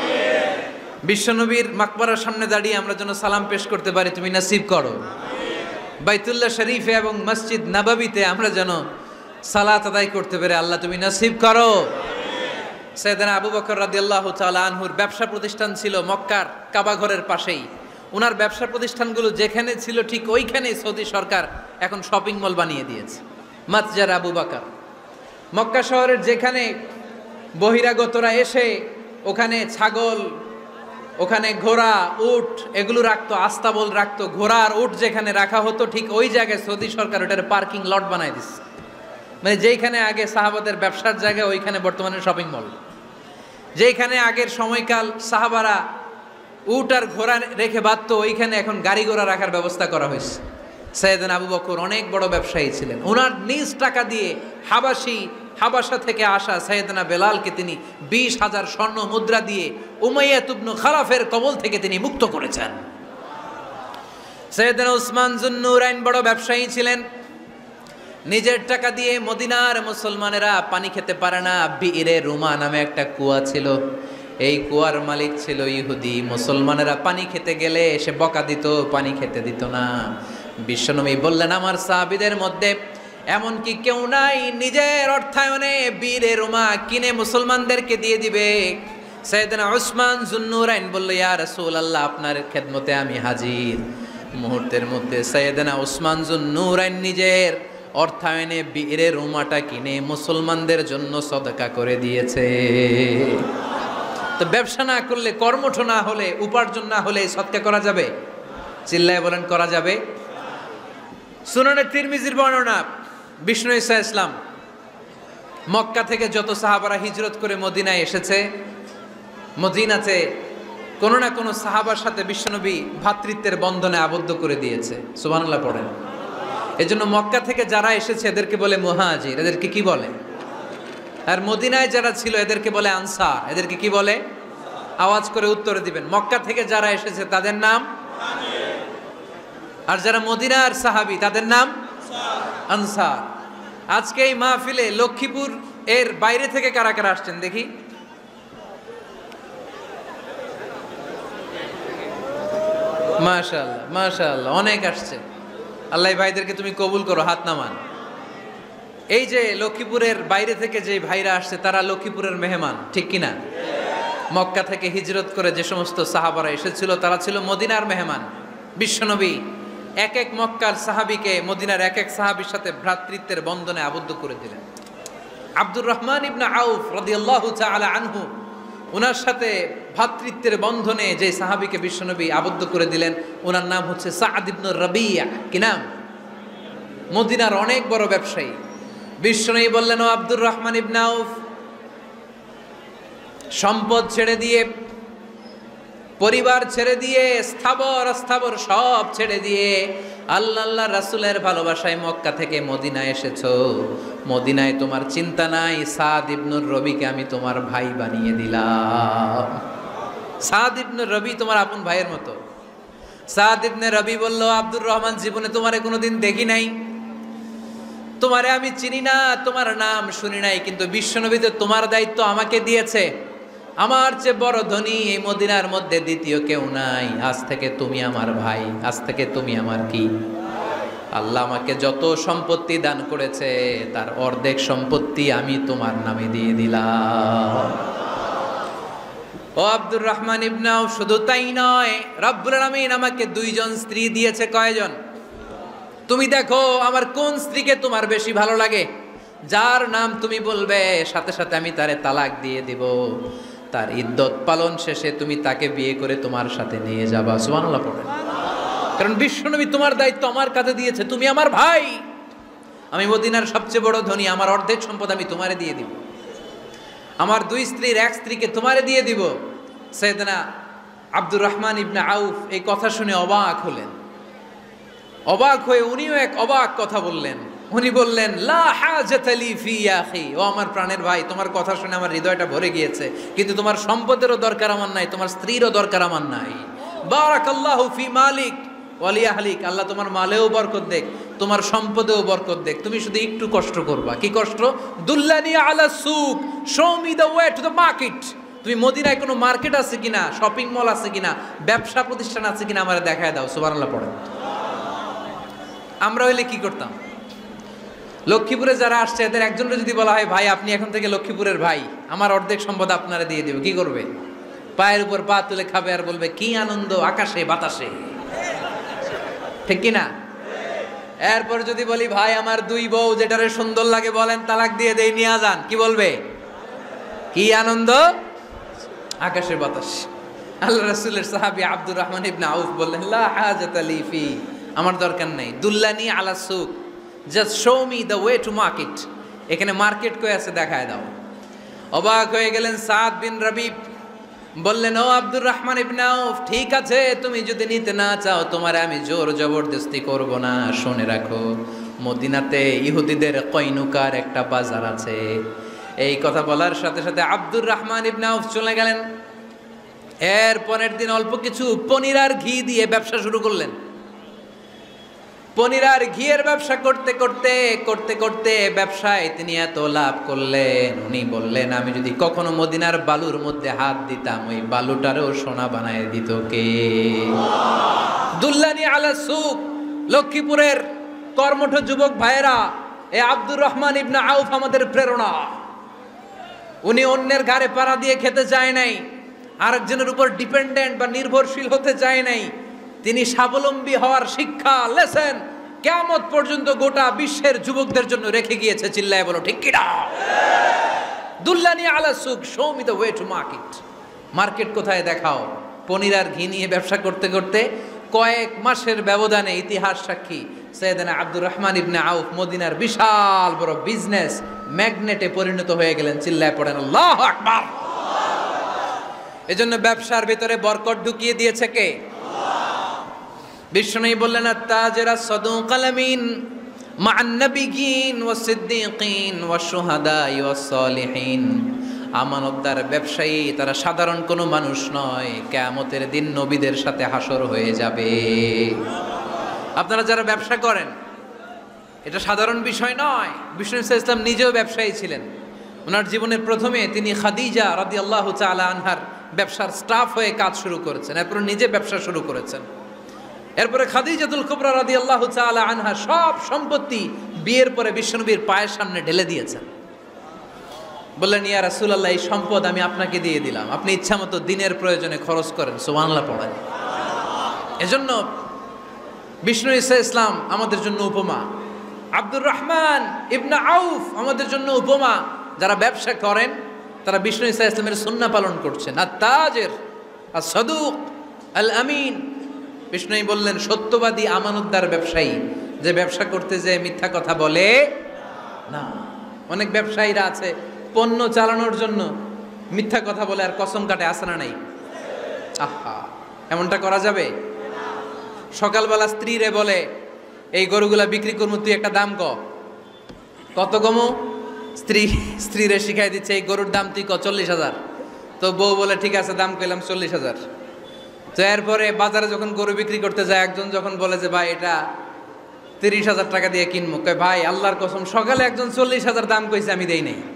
বিশ্বনবীর মাকবারার সামনে দাঁড়িয়ে আমরা যেন সালাম পেশ করতে পারি, তুমি নসিব করো। বাইতুল্লাহ শরীফে এবং মসজিদ নববীতে আমরা যেন সালাত আদায় করতে পারি, আল্লাহ তুমি নসিব করো। সাইয়েদনা আবু বকর রাদিয়াল্লাহু তাআলা আনহুর ব্যবসা প্রতিষ্ঠান ছিল মক্কার কাবা ঘরের পাশেই। ওনার ব্যবসা প্রতিষ্ঠানগুলো যেখানে ছিল ঠিক ওইখানেই সৌদি সরকার এখন শপিং মল বানিয়ে দিয়েছে, মাতজার আবু বকর। মক্কা শহরের যেখানে বহিরাগতরা এসে ওখানে ছাগল, ওখানে ঘোড়া, উট এগুলো রাখতো, আস্তাবল রাখতো, ঘোড়া আর উট যেখানে রাখা হতো ঠিক ওই জায়গায় সৌদি সরকার ওটার পার্কিং লট বানায় দিচ্ছে। মানে যেইখানে আগে সাহাবাদের ব্যবসার জায়গা ওইখানে বর্তমানে শপিং মল। যেইখানে আগের সময়কাল সাহাবারা উট আর ঘোড়া রেখে বাঁধতো ওইখানে এখন গাড়ি ঘোড়া রাখার ব্যবস্থা করা হয়েছে। সাইয়েদনা আবু বকর অনেক বড় ব্যবসায়ী ছিলেন। ওনার নিজ টাকা দিয়ে হাবাসি হাবাসা থেকে আসা সাইয়েদনা বেলালকে তিনি বিশ হাজার স্বর্ণ মুদ্রা দিয়ে উমাইয়া ইবনে খালাফের কবল থেকে তিনি মুক্ত করেছেন। সাইয়েদনা উসমান যুন্নুরাইন বড় ব্যবসায়ী ছিলেন। নিজের টাকা দিয়ে মদিনার মুসলমানেরা পানি খেতে পারে না, বিইরে রুমা নামে একটা কুয়া ছিল, এই কুয়ার মালিক ছিল ইহুদি। মুসলমানেরা পানি খেতে গেলে এসে বকা দিত, পানি খেতে দিত না। বিশ্বনবী বললেন, আমার সাহাবীদের মধ্যে এমন কি কেউ নাই নিজের অর্থায়নে বীরে রুমা কিনে মুসলমানদেরকে দিয়ে দিবে? সাইয়েদনা উসমান যুন্নুরাইন বলল, ইয়া রাসূলুল্লাহ, আপনার খেদমতে আমি হাজির। মুহূর্তের মধ্যে সাইয়েদনা উসমান যুন্নুরাইন নিজের অর্থায়নে বীরে রুমাটা কিনে মুসলমানদের জন্য সদকা করে দিয়েছে। তো ব্যবসা না করলে, কর্মঠ না হলে, উপার্জন না হলে সদকা করা যাবে? চিল্লায় বলেন, করা যাবে? সুনানে তিরমিজির বর্ণনা, বিষ্ণু ঈসা ইসলাম মক্কা থেকে যত সাহাবারা হিজরত করে মদিনায় এসেছে, মদিনাতে কোনো না কোনো সাহাবার সাথে বিশ্বনবী ভ্রাতৃত্বের বন্ধনে আবদ্ধ করে দিয়েছে। সুবহানাল্লাহ পড়েন। এজন্য মক্কা থেকে যারা এসেছে এদেরকে বলে মুহাজির। এদেরকে কি বলে? আর মদিনায় যারা ছিল এদেরকে বলে আনসার। এদেরকে কি বলে? আওয়াজ করে উত্তরে দিবেন। মক্কা থেকে যারা এসেছে তাদের নাম, আর যারা মদিনার সাহাবী তাদের নাম আনসার। আজকে এই মাহফিলে লক্ষ্মীপুর এর বাইরে থেকে কারা কারা আসছেন দেখি? মাশাআল্লাহ, মাশাআল্লাহ, অনেক আসছে। আল্লাহ ভাইদেরকে তুমি কবুল করো, হাত নামান। এই যে লক্ষ্মীপুরের বাইরে থেকে যে ভাইরা আসছে তারা লক্ষ্মীপুরের মেহমান, ঠিক কিনা? মক্কা থেকে হিজরত করে যে সমস্ত সাহাবারা এসেছিল তারা ছিল মদিনার মেহমান। বিশ্বনবী এক এক মক্কার সাহাবীকে মদিনার এক এক সাহাবীর সাথে ভ্রাতৃত্বের বন্ধনে আবদ্ধ করে দিলেন। আব্দুর রহমান ইবনে আউফ রাদিয়াল্লাহু তাআলা আনহু, ওনার সাথে ভ্রাতৃত্বের বন্ধনে যে সাহাবীকে বিশ্বনবী আবদ্ধ করে দিলেন ওনার নাম হচ্ছে সাদ ইবনে রাবিয়া। কি নাম? মদিনার অনেক বড় ব্যবসায়ী। বিশ্বনবী বললেন, ও আব্দুর রহমান ইবনে আউফ, সম্পদ ছেড়ে দিয়ে, পরিবার ছেড়ে দিয়ে, স্থাবর স্থাবর সব ছেড়ে দিয়ে আল্লাহ আল্লাহ রাসূলের ভালোবাসায় মক্কা থেকে মদিনায় এসেছো। মদিনায় তোমার চিন্তা নাই, সাদ ইবনুর রবিকে আমি তোমার ভাই বানিয়ে দিলাম। সাদ ইবনুর রবি তোমার আপন ভাইয়ের মতো। সাদ ইবনে রবি বলল, আব্দুর রহমান, জীবনে তোমারে কোনোদিন দেখি নাই, তোমারে আমি চিনি না, তোমার নাম শুনি নাই, কিন্তু বিশ্বনবীতে তোমার দায়িত্ব আমাকে দিয়েছে। আমার চেয়ে বড় ধনী এই মদিনার মধ্যে দ্বিতীয় কেউ নাই। আজ থেকে তুমি আমার ভাই, আজ থেকে তুমি আমার কি? আল্লাহ আমাকে যত সম্পত্তি দান করেছে তার অর্ধেক সম্পত্তি আমি তোমার নামে দিয়ে দিলাম। ও আব্দুর রহমান ইবনে আউফ, শুধু তাই নয়, রব্বুল আলামিন আমাকে দুইজন স্ত্রী দিয়েছে। কয়জন? তুমি দেখো আমার কোন স্ত্রীকে তোমার বেশি ভালো লাগে, যার নাম তুমি বলবে সাথে সাথে আমি তারে তালাক দিয়ে দিব। তার ইদ্যত পালন শেষে তুমি তাকে বিয়ে করে তোমার সাথে নিয়ে যাবা। সুবহানাল্লাহ পড়েন। কারণ বিশ্বনবী তোমার দায়িত্ব আমার কাছে দিয়েছে, তুমি আমার ভাই, আমি মদিনার সবচেয়ে বড় ধনী, আমার অর্ধেক সম্পদ আমি তোমারে দিয়ে দিব। আমার দুই স্ত্রীর এক স্ত্রীকে তোমারে দিয়ে দিব। সাইয়েদনা আব্দুর রহমান ইবনে আউফ এই কথা শুনে অবাক হলেন। অবাক হয়ে উনিও এক অবাক কথা বললেন। উনি বললেন, লা হাজাতা লি ফি ইয়া আখি, ও আমার প্রাণের ভাই, তোমার কথা শুনে আমার হৃদয়টা ভরে গিয়েছে, কিন্তু তোমার সম্পদেরও দরকার আমার নাই, তোমার স্ত্রীরও দরকার আমার নাই। বারাকাল্লাহু ফি মালিক ওয়া লি আহলিক, আল্লাহ তোমার মালেও বরকত দেখ, তোমার সম্পদেও বরকত দেখ, তুমি শুধু একটু কষ্ট করবা। কি কষ্ট? দুল্লানি আলা সুক, show me the way to the market. তুমি মদিনায় কোনো মার্কেট আছে কিনা, শপিং মল আছে কিনা, ব্যবসা প্রতিষ্ঠান আছে কিনা আমারে দেখায় দাও। সুবহানাল্লাহ পড়েন। আমরা হইলে কি করতাম? লক্ষ্মীপুরে যারা আসছে এদের একজনের যদি বলা হয় ভাই আপনি এখন থেকে লক্ষ্মীপুরের ভাই, আমার অর্ধেক সম্পদ আপনারা দিয়ে দেব, কি করবে? পায়ের উপর পা তুলে খাবে আর বলবে কি আনন্দ আকাশে বাতাসে, ঠিক কিনা? এরপর যদি বলি ভাই আমার দুই বউ যেটারে সুন্দর লাগে বলেন তালাক দিয়ে দেই, নিয়ে যান, কি বলবে? কি আনন্দ আকাশের বাতাস। আল্লাহ রাসূলের সাহাবী আব্দুর রহমান ইবনে আউফ বললেন লা হাজাতা লি ফি, আমার দরকার নেই। দুল্লানি আলা সুক, just show me the way to market. এখানে মার্কেট কই আছে দেখায় দাও। অবাক হয়ে গেলেন সাদ বিন রবি, বললেন ও আব্দুর রহমান ইবনে আউফ, ঠিক আছে তুমি যদি নিতে না চাও তোমার আমি জোর জবরদস্তি করব না। শুনে রাখো মদিনাতে ইহুদিদের কয়নুকার একটা বাজার আছে। এই কথা বলার সাথে সাথে আব্দুর রহমান ইবনে আউফ চলে গেলেন। এর পরের দিন অল্প কিছু পনির আর ঘি দিয়ে ব্যবসা শুরু করলেন। পনির আর ঘিয়ের ব্যবসা করতে করতে করতে করতে ব্যবসায় তিনি এত লাভ করলেন, উনি বললেন আমি যদি কখনো মদিনার বালুর মধ্যে হাত দিতাম ওই বালুটারও সোনা বানায় দিত কে? দুল্লানি আলা সুক। লক্ষ্মীপুরের কর্মঠ যুবক ভাইয়েরা, এ আব্দুর রহমান ইবনে আউফ আমাদের প্রেরণা। উনি অন্যের ঘাড়ে পাড়া দিয়ে খেতে চায় নাই, আরেকজনের উপর ডিপেন্ডেন্ট বা নির্ভরশীল হতে চায় নাই। তিনি স্বাবলম্বী হওয়ার শিক্ষা লেসেন কিয়ামত পর্যন্ত গোটা বিশ্বের যুবকদের জন্য রেখে গিয়েছে। চিল্লায় বলো ঠিক কিনা? দুল্লানি আলা সুক, show me the way to market. Market কোথায় দেখাও। পনির আর ঘি নিয়ে ব্যবসা করতে করতে কয়েক মাসের ব্যবধানে ইতিহাস সাক্ষী সাইয়েদনা আব্দুর রহমান ইবনে আউফ মদিনার বিশাল বড় বিজনেস ম্যাগনেটে পরিণত হয়ে গেলেন। চিল্লায় পড়েন আল্লাহু আকবার। এজন্য ব্যবসার ভিতরে বরকত ঢুকিয়ে দিয়েছে কে? বিষ্ণু বললেন আত-তাজিরা সাদুকাল আমিন মা'আন নাবিয়্যিন ওয়াস সিদ্দীকিন ওয়াস শুহাদা'i ওয়াস সালিহিন। আমানতদার ব্যবসায়ী তারা সাধারণ কোনো মানুষ নয়, কিয়ামতের দিন নবীদের সাথে হাসর হয়ে যাবে। আপনারা যারা ব্যবসা করেন এটা সাধারণ বিষয় নয়। বিষ্ণু ইসলাম নিজেও ব্যবসায়ী ছিলেন। ওনার জীবনের প্রথমে তিনি খাদিজা রাদিয়াল্লাহু তাআলা আনহার ব্যবসার স্টাফ হয়ে কাজ শুরু করেছেন, এরপর নিজে ব্যবসা শুরু করেছেন। এরপরে খাদিজাতুল কুবরা রাদিয়াল্লাহু তাআলা আনহা সব সম্পত্তি বিয়ের পরে বিশ্বনবীর পায়ের সামনে ঢেলে দিয়েছেন। বললেন ইয়া রাসূলুল্লাহ এই সম্পদ আমি আপনাকে দিয়ে দিলাম, আপনি ইচ্ছামতো দিনের প্রয়োজনে খরচ করেন। সুবহানাল্লাহ পড়েন। এজন্য বিষ্ণু ঈসা ইসলাম আমাদের জন্য উপমা, আব্দুর রহমান ইবনে আউফ আমাদের জন্য উপমা। যারা ব্যবসা করেন তারা বিষ্ণু ঈসা ইসলামের সুন্নাহ পালন করছেন। আত-তাজির আস-সাদুক আল আমিন। বিষ্ণুই বললেন সত্যবাদী আমানতদার ব্যবসায়ী, যে ব্যবসা করতে যে মিথ্যা কথা বলে না। অনেক ব্যবসায়ীরা আছে পণ্য চালানোর জন্য মিথ্যা কথা বলে আর কসম কাটে, আছে না নাই? আহা, এমনটা করা যাবে? সকালবেলা স্ত্রীরে বলে এই গরুগুলা বিক্রি করবো, তুই একটা দাম ক। কত কমু? স্ত্রী স্ত্রীরে শিখাই দিচ্ছে এই গরুর দাম তুই ক চল্লিশ হাজার। তো বউ বলে ঠিক আছে দাম কইলাম চল্লিশ হাজার। তো এরপরে বাজারে যখন গরু বিক্রি করতে যায় একজন যখন বলে যে ভাই এটা তিরিশ হাজার টাকা দিয়ে কিনবো, কয় ভাই আল্লাহর কসম সকালে একজন চল্লিশ হাজার দাম কইছে আমি দেই নাই।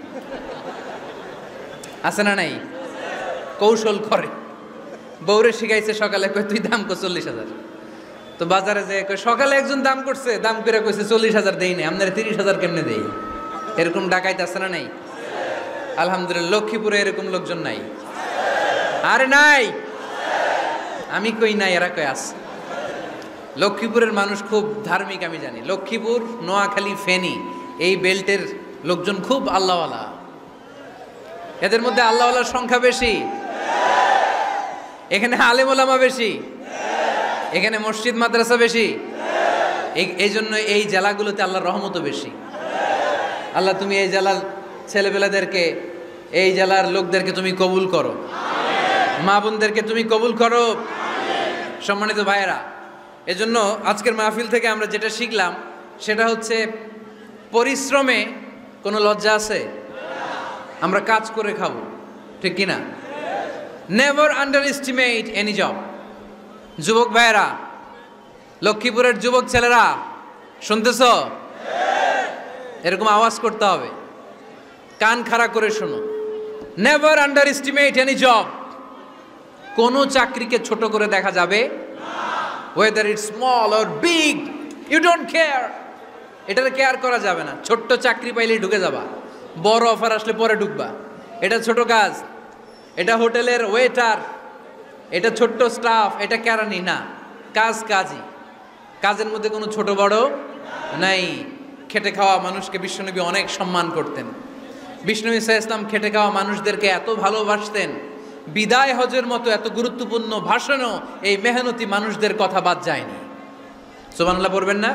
আছে না নাই? কৌশল করে। বউরে শিখাইছে সকালে, কয় তুই দাম কর চল্লিশ হাজার। তো বাজারে যে কয় সকালে একজন দাম করছে, দাম করে কইছে চল্লিশ হাজার দেই নাই, আপনার তিরিশ হাজার কেমনে দেই? এরকম ডাকাইত আছে না নাই? আলহামদুলিল্লাহ লক্ষ্মীপুরে এরকম লোকজন নাই। আরে নাই, আমি কই নাই, এরা কই আছে। লক্ষ্মীপুরের মানুষ খুব ধার্মিক আমি জানি। লক্ষ্মীপুর, নোয়াখালী, ফেনী এই বেল্টের লোকজন খুব আল্লাহওয়ালা। এদের মধ্যে আল্লাহওয়ালার সংখ্যা বেশি, এখানে আলেম ওলামা বেশি, এখানে মসজিদ মাদ্রাসা বেশি। এই জন্য এই জেলাগুলোতে আল্লাহর রহমতও বেশি। আল্লাহ তুমি এই জেলার ছেলেপেলেদেরকে, এই জেলার লোকদেরকে তুমি কবুল করো, মা বোনদেরকে তুমি কবুল করো। সম্মানিত ভাইয়েরা, এজন্য আজকের মাহফিল থেকে আমরা যেটা শিখলাম সেটা হচ্ছে পরিশ্রমে কোনো লজ্জা আছে? আমরা কাজ করে খাবো, ঠিক কিনা? Never underestimate any job. যুবক ভাইয়েরা, লক্ষ্মীপুরের যুবক ছেলেরা, শুনতেছ? এরকম আওয়াজ করতে হবে, কান খাড়া করে শোনো। Never underestimate any job. কোনো চাকরিকে ছোট করে দেখা যাবে whether it's small or big, you don't care. এটাতে কেয়ার করা যাবে না। ছোট্ট চাকরি পাইলেই ঢুকে যাবা, বড় অফার আসলে পরে ঢুকবা। এটা ছোট কাজ, এটা হোটেলের ওয়েটার, এটা ছোট্ট স্টাফ, এটা কেরানি না। কাজ কাজই, কাজের মধ্যে কোনো ছোট বড় নাই। খেটে খাওয়া মানুষকে বিশ্বনবী অনেক সম্মান করতেন। বিষ্ণু ঈসা ইসলাম খেটে খাওয়া মানুষদেরকে এত ভালোবাসতেন, বিদায় হজের মতো এত গুরুত্বপূর্ণ ভাষণও এই মেহনতি মানুষদের কথা বাদ যায়নি। সুবহানাল্লাহ পড়বেন না?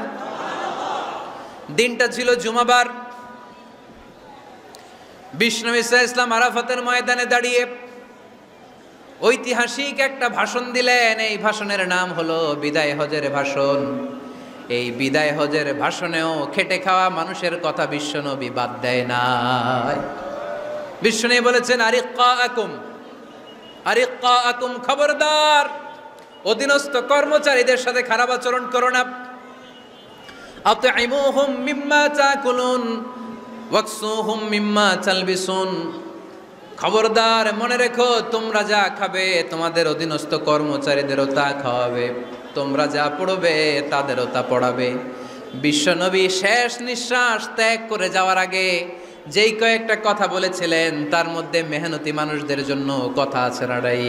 দিনটা ছিল জুমাবার। বিষ্ণু ঈসা ইসলাম আরাফাতের ময়দানে দাঁড়িয়ে ঐতিহাসিক একটা ভাষণ দিলেন। এই ভাষণের নাম হলো বিদায় হজের ভাষণ। এই বিদায় হজের ভাষণেও খেটে খাওয়া মানুষের কথা বিশ্বনবী বাদ দেয় নাই। বিশ্বনবী বলেছেন, আরিক্কাকুম আরিক্কাকুম, খবরদার অধীনস্থ কর্মচারীদের সাথে খারাপ আচরণ করো না। আতঈমুহুম মিম্মা তাকুলুন ওয়াকসুহুম মিম্মা তালবিসুন, খবরদার মনে রেখো, তোমরা যা খাবে তোমাদের অধীনস্থ কর্মচারীদেরও তা খাওয়াবে, তোমরা যা পড়বে তাদেরও তা পড়াবে। বিশ্বনবী শেষ নিঃশ্বাস ত্যাগ করে যাওয়ার আগে যেই কয়েকটা কথা বলেছিলেন তার মধ্যে মেহনতি মানুষদের জন্য কথা আছে নাড়াই।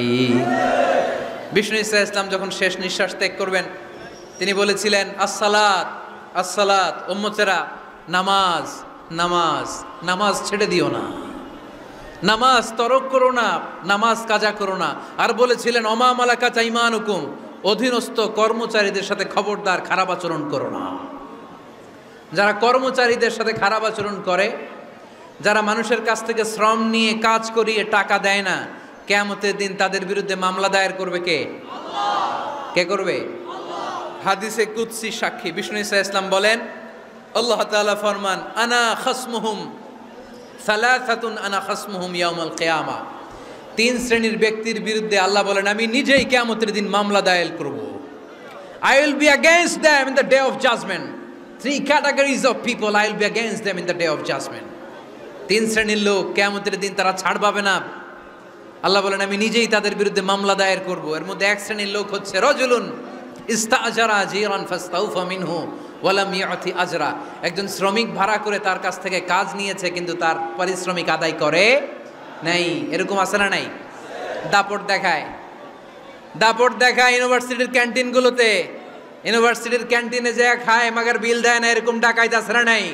বিষ্ণু ঈসা ইসলাম যখন শেষ নিঃশ্বাস ত্যাগ করবেন তিনি বলেছিলেন, আসসালাত আসসালাত, উম্মতেরা নামাজ নামাজ নামাজ ছেড়ে দিও না, নামাজ তরক করো না, নামাজ কাজা করো না। আর বলেছিলেন, অমা মালাকাত আইমানুকুম, অধীনস্থ কর্মচারীদের সাথে খবরদার খারাপ আচরণ করো না। যারা কর্মচারীদের সাথে খারাপ আচরণ করে, যারা মানুষের কাছ থেকে শ্রম নিয়ে কাজ করিয়ে টাকা দেয় না, কিয়ামতের দিন তাদের বিরুদ্ধে মামলা দায়ের করবে কে? কে করবে? হাদিসে কুদসি সাক্ষী বিষ্ণু ঈসা ইসলাম বলেন, আল্লাহ তাআলা ফরমান, আনা খাসমুহুম সালাসাতুন আনা খাসমুহুম ইয়াউমাল কিয়ামা। তিন শ্রেণীর ব্যক্তির বিরুদ্ধে আল্লাহ বলেন, আমি নিজেই কিয়ামতের দিন মামলা দায়ের করব। I will be against them in the day of judgment. Three categories of people, I will be against them in the day of judgment. তিন শ্রেণীর লোক কিয়ামতের দিন তারা ছাড় পাবে না। আল্লাহ বলেন, আমি নিজেই তাদের বিরুদ্ধে মামলা দায়ের করব। এর মধ্যে এক শ্রেণীর লোক হচ্ছে রাজুলুন ইস্তাআজারা জিরান ফাস্তাউফা মিনহু ওয়া লাম ইউতি আজরা। একজন শ্রমিক ভাড়া করে তার কাছ থেকে কাজ নিয়েছে কিন্তু তার পারিশ্রমিক আদায় করে নাই। এরকম আছে না নাই? দাপট দেখায়, দাপট দেখায় ইউনিভার্সিটির ক্যান্টিনগুলোতে। ইউনিভার্সিটির ক্যান্টিনে যে খায় মাগার বিল দেয় না, এরকম ডাকাইত আছে না নাই?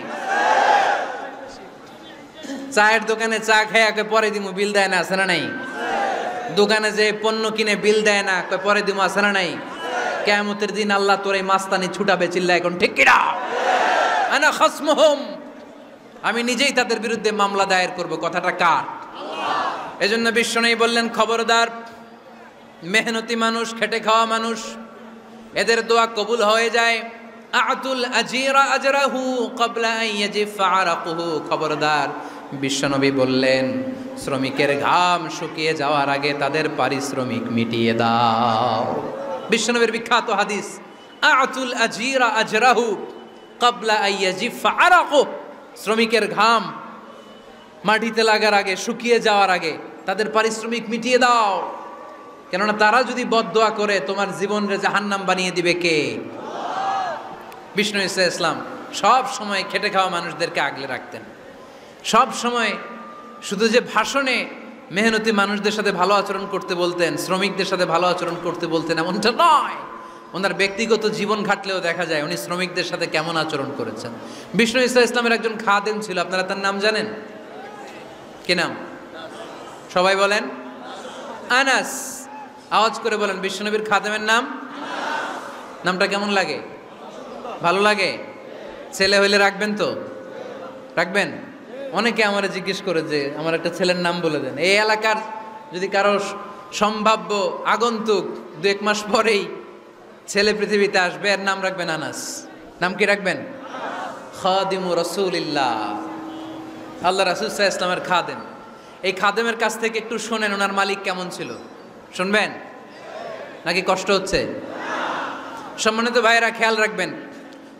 চায়ের দোকানে চা খায় কয় পরে দিমু, বিল দেয় না, আছে না নাই? দোকানে যে পণ্য কিনে বিল দেয় না, কয় পরে দিমু, আছে না নাই? কিয়ামতের দিন আল্লাহ তোর এই মাস্তানি ছুটাবে, চিল্লা এখন ঠিক কিনা? আনা খাসমুহুম, আমি নিজেই তাদের বিরুদ্ধে মামলা দায়ের করব। কথাটা কার? আল্লাহ। এজন্য বিশ্বনবী বললেন, খবরদার মেহনতি মানুষ, খেটে খাওয়া মানুষ, এদের দোয়া কবুল হয়ে যায়। আতুল আজিরা আজরাহু ক্বাবলা আন ইয়াজিফা আরাকুহু, খবরদার বিশ্বনবী বললেন, শ্রমিকের ঘাম শুকিয়ে যাওয়ার আগে তাদের পারিশ্রমিক মিটিয়ে দাও। বিশ্বনবীর বিখ্যাত হাদিস, আতুল আজিরা আজরাহু ক্বাবলা আন ইয়াজিফা আরাকুহু, শ্রমিকের ঘাম মাটিতে লাগার আগে, শুকিয়ে যাওয়ার আগে তাদের পারিশ্রমিক মিটিয়ে দাও। কেননা তারা যদি বদদোয়া করে তোমার জীবনরে জাহান্নাম বানিয়ে দিবে কে? বিষ্ণু ঈসা ইসলাম সব সময় খেটে খাওয়া মানুষদেরকে আগলে রাখতেন। সব সময় শুধু যে ভাষণে মেহনতি মানুষদের সাথে ভালো আচরণ করতে বলতেন, শ্রমিকদের সাথে ভালো আচরণ করতে বলতেন এমনটা নয়, ওনার ব্যক্তিগত জীবন ঘাটলেও দেখা যায় উনি শ্রমিকদের সাথে কেমন আচরণ করেছেন। বিষ্ণু ঈসা ইসলামের একজন খাদেম ছিল, আপনারা তার নাম জানেন? কি নাম? সবাই বলেন আনাস। আওয়াজ করে বলেন, বিশ্বনবীর খাদেমের নাম? নামটা কেমন লাগে? ভালো লাগে? ছেলে হইলে রাখবেন তো? রাখবেন? অনেকে আমার জিজ্ঞেস করে যে আমার একটা ছেলের নাম বলে দেন। এই এলাকার যদি কারো সম্ভাব্য আগন্তুক দু এক মাস পরেই ছেলে পৃথিবীতে আসবে, এর নাম রাখবেন আনাস। নাম কি রাখবেন? খাদিমু রাসূলিল্লাহ, আল্লাহ রাসূল সাল্লাল্লাহু আলাইহি ওয়াসাল্লামের খাদেম। এই খাদেমের কাছ থেকে একটু শোনেন ওনার মালিক কেমন ছিল। শুনবেন নাকি কষ্ট হচ্ছে? সম্মানিত ভাইয়েরা খেয়াল রাখবেন,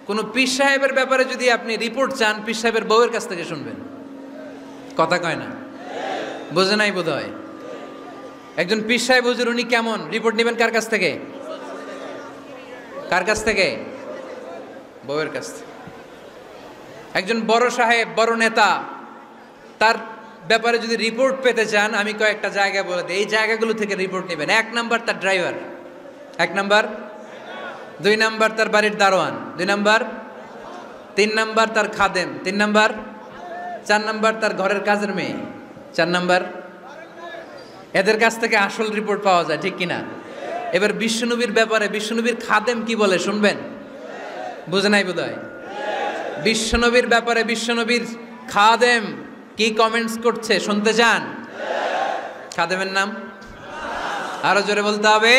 কোন পীর সাহেবের ব্যাপারে যদি আপনি রিপোর্ট চান, পীর সাহেবের বউয়ের কাছ থেকে শুনবেন। কথা কয় না, বোঝে নাই বোধ হয়। একজন পীর সাহেব হুজুর উনি কেমন, রিপোর্ট নেবেন কার কাছ থেকে? কার কাছ থেকে? বউয়ের কাছ থেকে। একজন বড় সাহেব, বড় নেতা, তার ব্যাপারে যদি রিপোর্ট পেতে চান, আমি কয়েকটা জায়গা বলে দিই, এই জায়গাগুলো থেকে রিপোর্ট নেবেন। এক নাম্বার তার ড্রাইভার, এক নাম্বার। দুই নাম্বার তার বাড়ির দারোয়ান, দুই নাম্বার। তিন নাম্বার তার খাদেম, তিন নাম্বার। চার নাম্বার তার ঘরের কাজের মেয়ে, চার নাম্বার। এদের কাছ থেকে আসল রিপোর্ট পাওয়া যায়, ঠিক কিনা? এবার বিশ্বনবীর ব্যাপারে বিশ্বনবীর খাদেম কি বলে শুনবেন? বুঝে নাই বোধহয়। বিশ্বনবীর ব্যাপারে বিশ্বনবীর খাদেম কি কমেন্টস করছে শুনতে চান? খাদেমের নাম আরো জোরে বলতে হবে।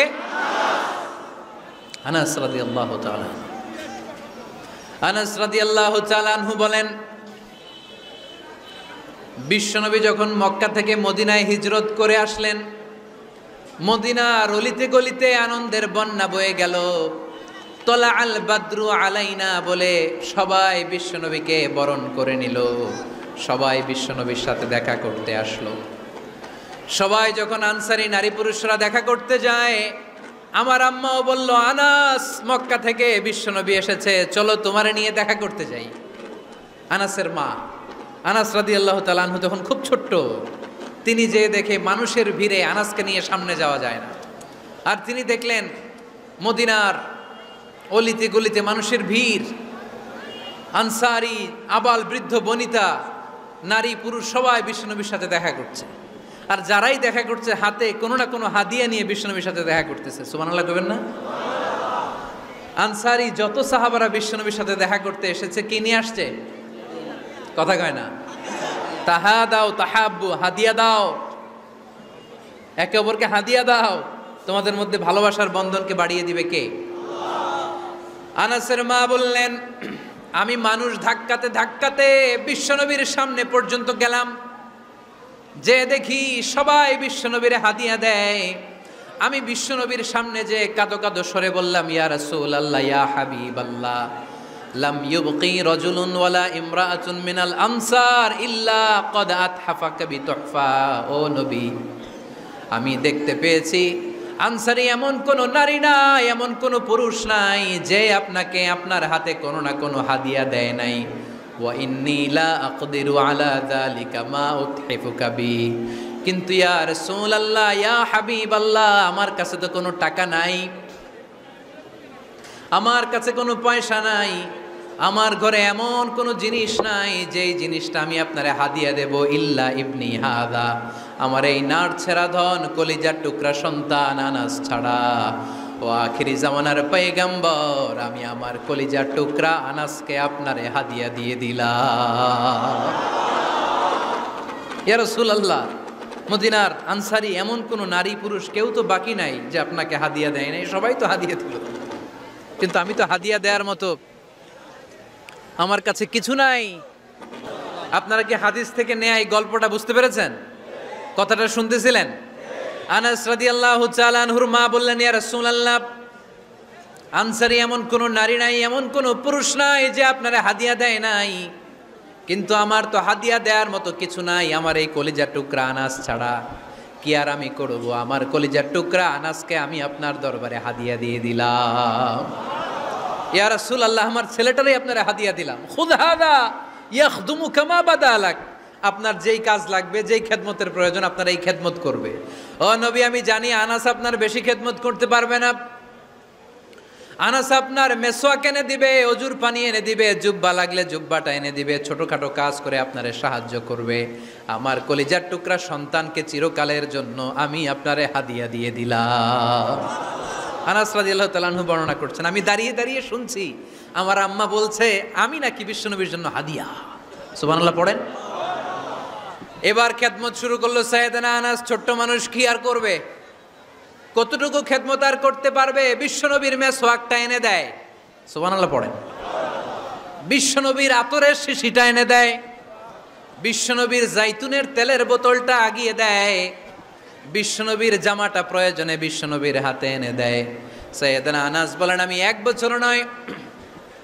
আনাস রাদিয়াল্লাহু তাআলা আনাস রাদিয়াল্লাহু তাআলা আনহু বলেন, বিশ্বনবী যখন মক্কা থেকে মদিনায় হিজরত করে আসলেন, মদিনার অলিতে গলিতে আনন্দের বন্যা বয়ে গেল। তলা আল বাদরু আলাইনা বলে সবাই বিশ্বনবীকে বরণ করে নিল, সবাই বিশ্বনবীর সাথে দেখা করতে আসলো। সবাই যখন আনসারী নারী পুরুষরা দেখা করতে যায়, আমার আম্মাও বলল, আনাস, মক্কা থেকে বিশ্বনবী এসেছে, চলো তোমারে নিয়ে দেখা করতে যাই। আনাসের মা আনাস রাদিয়াল্লাহু তাআলা আনহু তখন খুব ছোট্ট, তিনি যে দেখে মানুষের ভিড়ে আনাসকে নিয়ে সামনে যাওয়া যায় না। আর তিনি দেখলেন মদিনার অলিতে গলিতে মানুষের ভিড়, আনসারি, আবাল বৃদ্ধ বনিতা, নারী পুরুষ সবাই বিশ্বনবীর সাথে দেখা করছে। আর যারাই দেখা করছে হাতে কোনো না কোনো হাদিয়া নিয়ে বিশ্বনবীর সাথে দেখা করতেছে। সুবহানাল্লাহ কইবেন না? আনসারি যত সাহাবারা বিশ্বনবীর সাথে দেখা করতে এসেছে, কি নিয়ে আসছে? কথা কয় না। তাহা দাও তাহাব্বু, হাদিয়া দাও, একে অপরকে হাদিয়া দাও, তোমাদের মধ্যে ভালোবাসার বন্ধনকে বাড়িয়ে দিবে কে? আনাসের মা বললেন, আমি মানুষ ধাক্কাতে ধাক্কাতে বিশ্বনবীর সামনে পর্যন্ত গেলাম, যে দেখি সবাই বিশ্বনবীর হাদিয়া দেয়। আমি বিশ্বনবীর সামনে যে কাঁদো কাঁদো সরে বললাম, ইয়া রাসূলুল্লাহ, ইয়া হাবিবাল্লাহ, লাম ইউবকি রাজুলুন ওয়ালা ইমরাআতুন মিনাল আনসার ইল্লা ক্বাদ আতহাফাকা বিতুহফা। ও নবী, আমি দেখতে পেয়েছি আনসারী এমন কোন নারী নাই, এমন কোন পুরুষ নাই যে আপনাকে আপনার হাতে কোনো না কোনো হাদিয়া দেয় নাই। ওয়া ইন্নী লা আকদিরু আলা যালিকা মা উতহিফুকা বি। কিন্তু ইয়া রাসূলুল্লাহ, ইয়া হাবিবাল্লাহ, আমার কাছে তো কোনো টাকা নাই, আমার কাছে কোনো পয়সা নাই, আমার ঘরে এমন কোনো জিনিস নাই যেই জিনিসটা আমি আপনারে হাদিয়া দেব। ইল্লা ইবনি হাদা, আমার এই নার ছেঁড়া ধন কলিজার টুকরা সন্তান আনাস ছাড়া। ও আখিরি জামানার পয়গম্বর, আমি আমার কলিজার টুকরা আনাসকে আপনারে হাদিয়া দিয়ে দিলাম। ইয়া রাসূলুল্লাহ, মদিনার আনসারী এমন কোনো নারী পুরুষ কেউ তো বাকি নাই যে আপনাকে হাদিয়া দেয় নাই, সবাই তো হাদিয়া দিল, কিন্তু আমি তো হাদিয়া দেওয়ার মতো আমার কাছে কিছু নাই। আপনারা কি হাদিস থেকে নেয়া এই গল্পটা বুঝতে পেরেছেন? কথাটা শুনতেছিলেন? আনাস রাদিয়াল্লাহু তাআলা আনহুর মা বললেন, ইয়া রাসূলুল্লাহ, আনসারী এমন কোন নারী নাই, এমন কোন পুরুষ নাই যে আপনারা হাদিয়া দেয় নাই, কিন্তু আমার তো হাদিয়া দেওয়ার মতো কিছু নাই আমার এই কলিজার টুকরা আনাস ছাড়া। কি আর আমি করব, আমার কলিজার টুকরা আনাসকে আমি আপনার দরবারে হাদিয়া দিয়ে দিলাম। ইয়া রাসূলুল্লাহ, আমার ছেলেটারই আপনারা হাদিয়া দিলাম। খুদ হাদা ইয়াখদুমু কামা বাদালাক, আপনার যেই কাজ লাগবে, যেই খেদমতের প্রয়োজন আপনার এই খেদমত করবে। ও নবী, আমি জানি আনাস আপনার বেশি খেদমত করতে পারবে না, আনাস আপনার মেসওয়াক এনে দিবে, অজুর পানি এনে দিবে, জুব্বা লাগলে জুব্বাটা এনে দিবে, ছোটখাটো কাজ করে আপনারে সাহায্য করবে। আমার কলিজার টুকরা সন্তানকে চিরকালের জন্য আমি আপনারে হাদিয়া দিয়ে দিলাম। আনাস রাদিয়াল্লাহু তাআলা আনহু বর্ণনা করছেন, আমি দাঁড়িয়ে দাঁড়িয়ে শুনছি আমার আম্মা বলছে আমি নাকি বিশ্বনবীর জন্য হাদিয়া। সুবহানাল্লাহ পড়েন। এবার খেদমত শুরু করলো সাইয়েদনা আনাস। ছোট্ট মানুষ কি আর করবে, কতটুকু খেদমত আর করতে পারবে? বিশ্বনবীর মেসওয়াকটা এনে দেয়। সুবহানাল্লাহ পড়েন। বিশ্বনবীর আতরের শিশিটা এনে দেয়, বিশ্বনবীর জাইতুনের তেলের বোতলটা আগিয়ে দেয়, বিশ্বনবীর জামাটা প্রয়োজনে বিশ্বনবীর হাতে এনে দেয়। সাইয়েদনা আনাস বলেন, আমি এক বছর নয়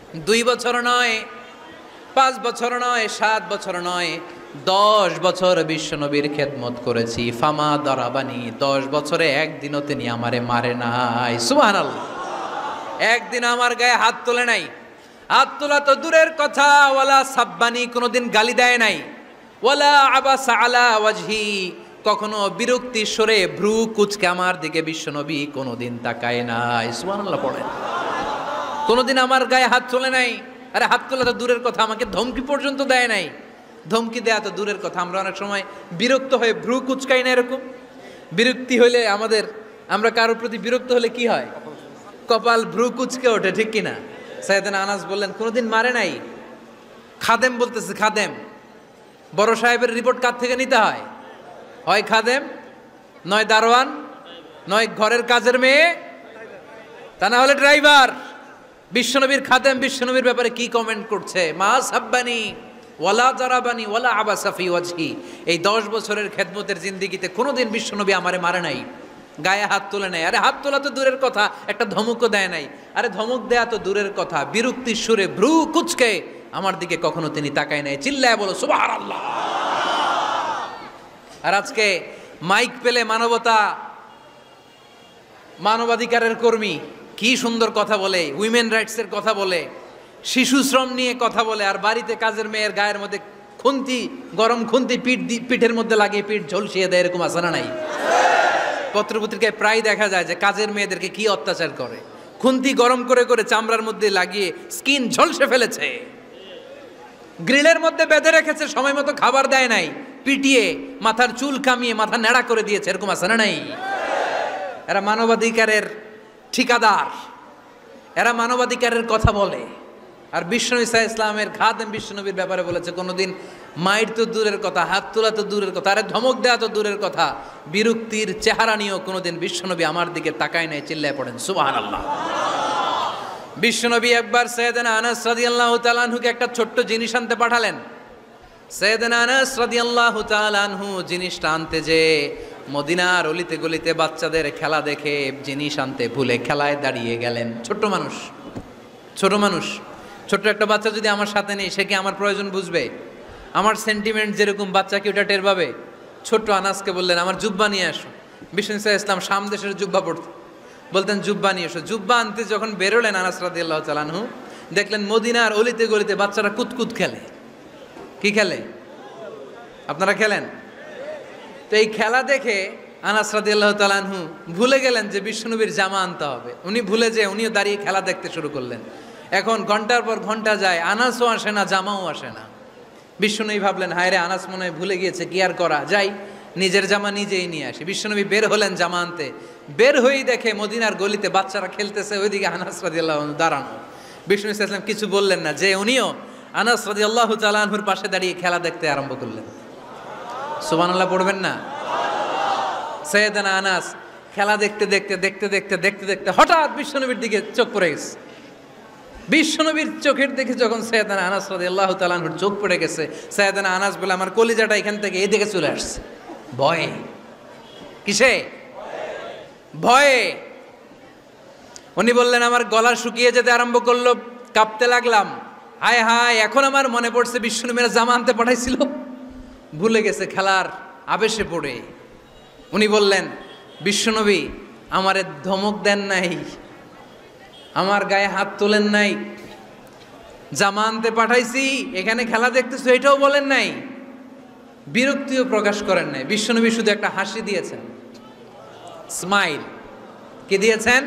দুই বছর নয়, পাঁচ বছর নয়, সাত বছর নয়, দশ বছর বিশ্বনবীর খেদমত করেছি। ফামা দরাবানি, দশ বছরে একদিনও তিনি আমারে মারে নাই। সুবহানাল্লাহ। একদিন আমার গায়ে হাত তোলে নাই। হাত তোলা তো দূরের কথা, ওয়ালা সাব্বানি, কোনোদিন গালি দেয় নাই। ওয়ালা আবাসা আলা ওয়াজহি, কখনো বিরক্তি সরে ভ্রু কুচকে আমার দিকে বিশ্বনবী কোনোদিন তাকায় নাই। সুবহানাল্লাহ পড়েন। কোনোদিন আমার গায়ে হাত তোলে নাই। আরে হাত তোলা তো দূরের কথা, আমাকে ধমকি পর্যন্ত দেয় নাই। ধমকি দেয়া তো দূরের কথা, আমরা অনেক সময় বিরক্ত হয়ে ভ্রু কুচকাই না। এরকম বিরক্তি হলে আমাদের, আমরা কারোর প্রতি বিরক্ত হলে কি হয়? কপাল ভ্রু কুচকে ওঠে, ঠিক কিনা? সাইয়েদনা আনাস বললেন কোনোদিন মারে নাই। খাদেম বলতেছে, খাদেম, বড় সাহেবের রিপোর্ট কার থেকে নিতে হয়? হয় খাদেম, নয় দারোয়ান, নয় ঘরের কাজের মেয়ে, তা না হলে ড্রাইভার। বিশ্বনবীর খাদেম বিশ্বনবীর ব্যাপারে কি কমেন্ট করছে? মা সাব্বানি ওয়ালা জারাবানি ওয়ালা আবাসা ফি ওয়াজহি, এই দশ বছরের খেদমতের জিন্দেগিতে কোনোদিন বিশ্বনবী আমারে মারে নাই, গায়ে হাত তোলে নাই। আরে হাত তোলা তো দূরের কথা, একটা ধমকও দেয় নাই। আরে ধমক দেয়া তো দূরের কথা, বিরক্তির সুরে ভ্রু কুচকে আমার দিকে কখনো তিনি তাকায় নাই। চিল্লায় বলো সুবহানাল্লাহ। আর আজকে মাইক পেলে মানবতা, মানবাধিকারের কর্মী কি সুন্দর কথা বলে, উইমেন রাইটসের কথা বলে, শিশু শ্রম নিয়ে কথা বলে, আর বাড়িতে কাজের মেয়ের গায়ের মধ্যে খুন্তি, গরম খুন্তি পিঠ পিঠের মধ্যে লাগিয়ে পিঠ ঝলসিয়ে দেয়। এরকম আছে না নাই? পত্রপত্রিকায় প্রায় দেখা যায় যে কাজের মেয়েদেরকে কি অত্যাচার করে। খুন্তি গরম করে করে চামড়ার মধ্যে লাগিয়ে স্কিন ঝলসে ফেলেছে, গ্রিলের মধ্যে বেঁধে রেখেছে, সময় মতো খাবার দেয় নাই, পিটিয়ে মাথার চুল কামিয়ে মাথা নেড়া করে দিয়েছে। এরকম আছে না নাই? এরা মানবাধিকারের ঠিকাদার, এরা মানবাধিকারের কথা বলে। আর বিশ্বনবী সাল্লাল্লাহু আলাইহি ইসলামের খাদেম বিশ্বনবীর ব্যাপারে বলেছে কোনোদিন মাইর তো দূরের কথা, হাত তোলা তো দূরের কথা, আরে ধমক দেওয়া তো দূরের কথা, বিরক্তির চেহারা নিয়েও কোনোদিন বিশ্বনবী আমার দিকে তাকায় নাই। চিল্লায় পড়েন সুবহানাল্লাহ। বিশ্বনবী একবার সাইয়েদনা আনাস রাদিয়াল্লাহু তাআলা আনহুকে একটা ছোট্ট জিনিস আনতে পাঠালেন। সাইয়েদনা আনাস রাদিয়াল্লাহু তাআলা আনহু জিনিসটা আনতে যে মদিনার অলিতে গলিতে বাচ্চাদের খেলা দেখে জিনিস আনতে ভুলে খেলায় দাঁড়িয়ে গেলেন। ছোট্ট মানুষ, ছোট মানুষ, ছোট্ট একটা বাচ্চা যদি আমার সাথে নেই, সে কি আমার প্রয়োজন বুঝবে? আমার সেন্টিমেন্ট যেরকম বাচ্চা কি ওটা টের পাবে? ছোট্ট আনাসকে বললেন আমার জুব্বা নিয়ে আসো। বিষ্ণু ইসলাম শাম দেশের জুব্বা পড়ত, বলতেন জুব্বা নিয়ে এসো। জুব্বা আনতে যখন বেরোলেন আনাস রাদিয়াল্লাহু তাআলা আনহু, দেখলেন মদিনার অলিতে গলিতে বাচ্চারা কুতকুত খেলে। কি খেলে? আপনারা খেলেন তো? এই খেলা দেখে আনাস রাদিয়াল্লাহু তাআলা আনহু ভুলে গেলেন যে বিশ্বনবীর জামা আনতে হবে। উনি ভুলে যে উনিও দাঁড়িয়ে খেলা দেখতে শুরু করলেন। এখন ঘন্টার পর ঘন্টা যায়, আনাসও আসে না, জামাও আসে না। বিশ্বনবী ভাবলেন হায় রে, আনাস মনে হয় ভুলে গিয়েছে, কি আর করা যাই, নিজের জামা নিজেই নিয়ে আসি। বিশ্বনবী বের হলেন জামা আনতে। বের হয়েই দেখে মদিনার গলিতে বাচ্চারা খেলতেছে, ওইদিকে আনাস রাদিয়াল্লাহু আনহু দাঁড়ানো। বিষ্ণু ইসলাম কিছু বললেন না, যে উনিও আনাস রাদিয়াল্লাহু তাআলা আনহুর পাশে দাঁড়িয়ে খেলা দেখতে আরম্ভ করলেন। সুবহানাল্লাহ পড়বেন না? সাইয়েদনা আনাস খেলা দেখতে দেখতে দেখতে দেখতে দেখতে দেখতে হঠাৎ বিশ্বনবীর দিকে চোখ পড়ে গেছে। বিশ্বনবীর চোখের দিকে যখন সাইয়েদনা আনাস রাদিয়াল্লাহু তাআলা আনহুর চোখ পড়ে গেছে, সাইয়েদনা আনাস বলে আমার কলিজাটা এখান থেকে এই দিকে চলে আসছে ভয়ে। কিসে? ভয়ে। উনি বললেন আমার গলা শুকিয়ে যেতে আরম্ভ করলো, কাঁপতে লাগলাম। হায় হায়, এখন আমার মনে পড়ছে বিশ্বনবীর জামা আনতে পাঠাইছিল, ভুলে গেছে খেলার আবেশে পড়ে। উনি বললেন বিশ্বনবী আমারে ধমক দেন নাই, আমার গায়ে হাত তোলেন নাই, জামা আনতে পাঠাইছি, এখানে খেলা দেখতেছো এটাও বলেন নাই, বিরক্তিও প্রকাশ করেন নাই। বিশ্বনবী শুধু একটা হাসি দিয়েছেন, স্মাইল। কি দিয়েছেন?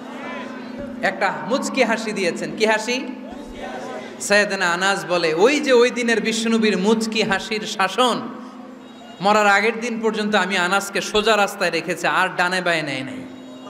একটা মুচকি হাসি দিয়েছেন। কি হাসি? সাইয়েদনা আনাস বলে ওই যে ওই দিনের বিশ্বনবীর মুচকি হাসির শাসন মরার আগের দিন পর্যন্ত আমি আনাসকে সোজা রাস্তায় রেখেছে, আর ডানে বায়ে নেয় নাই।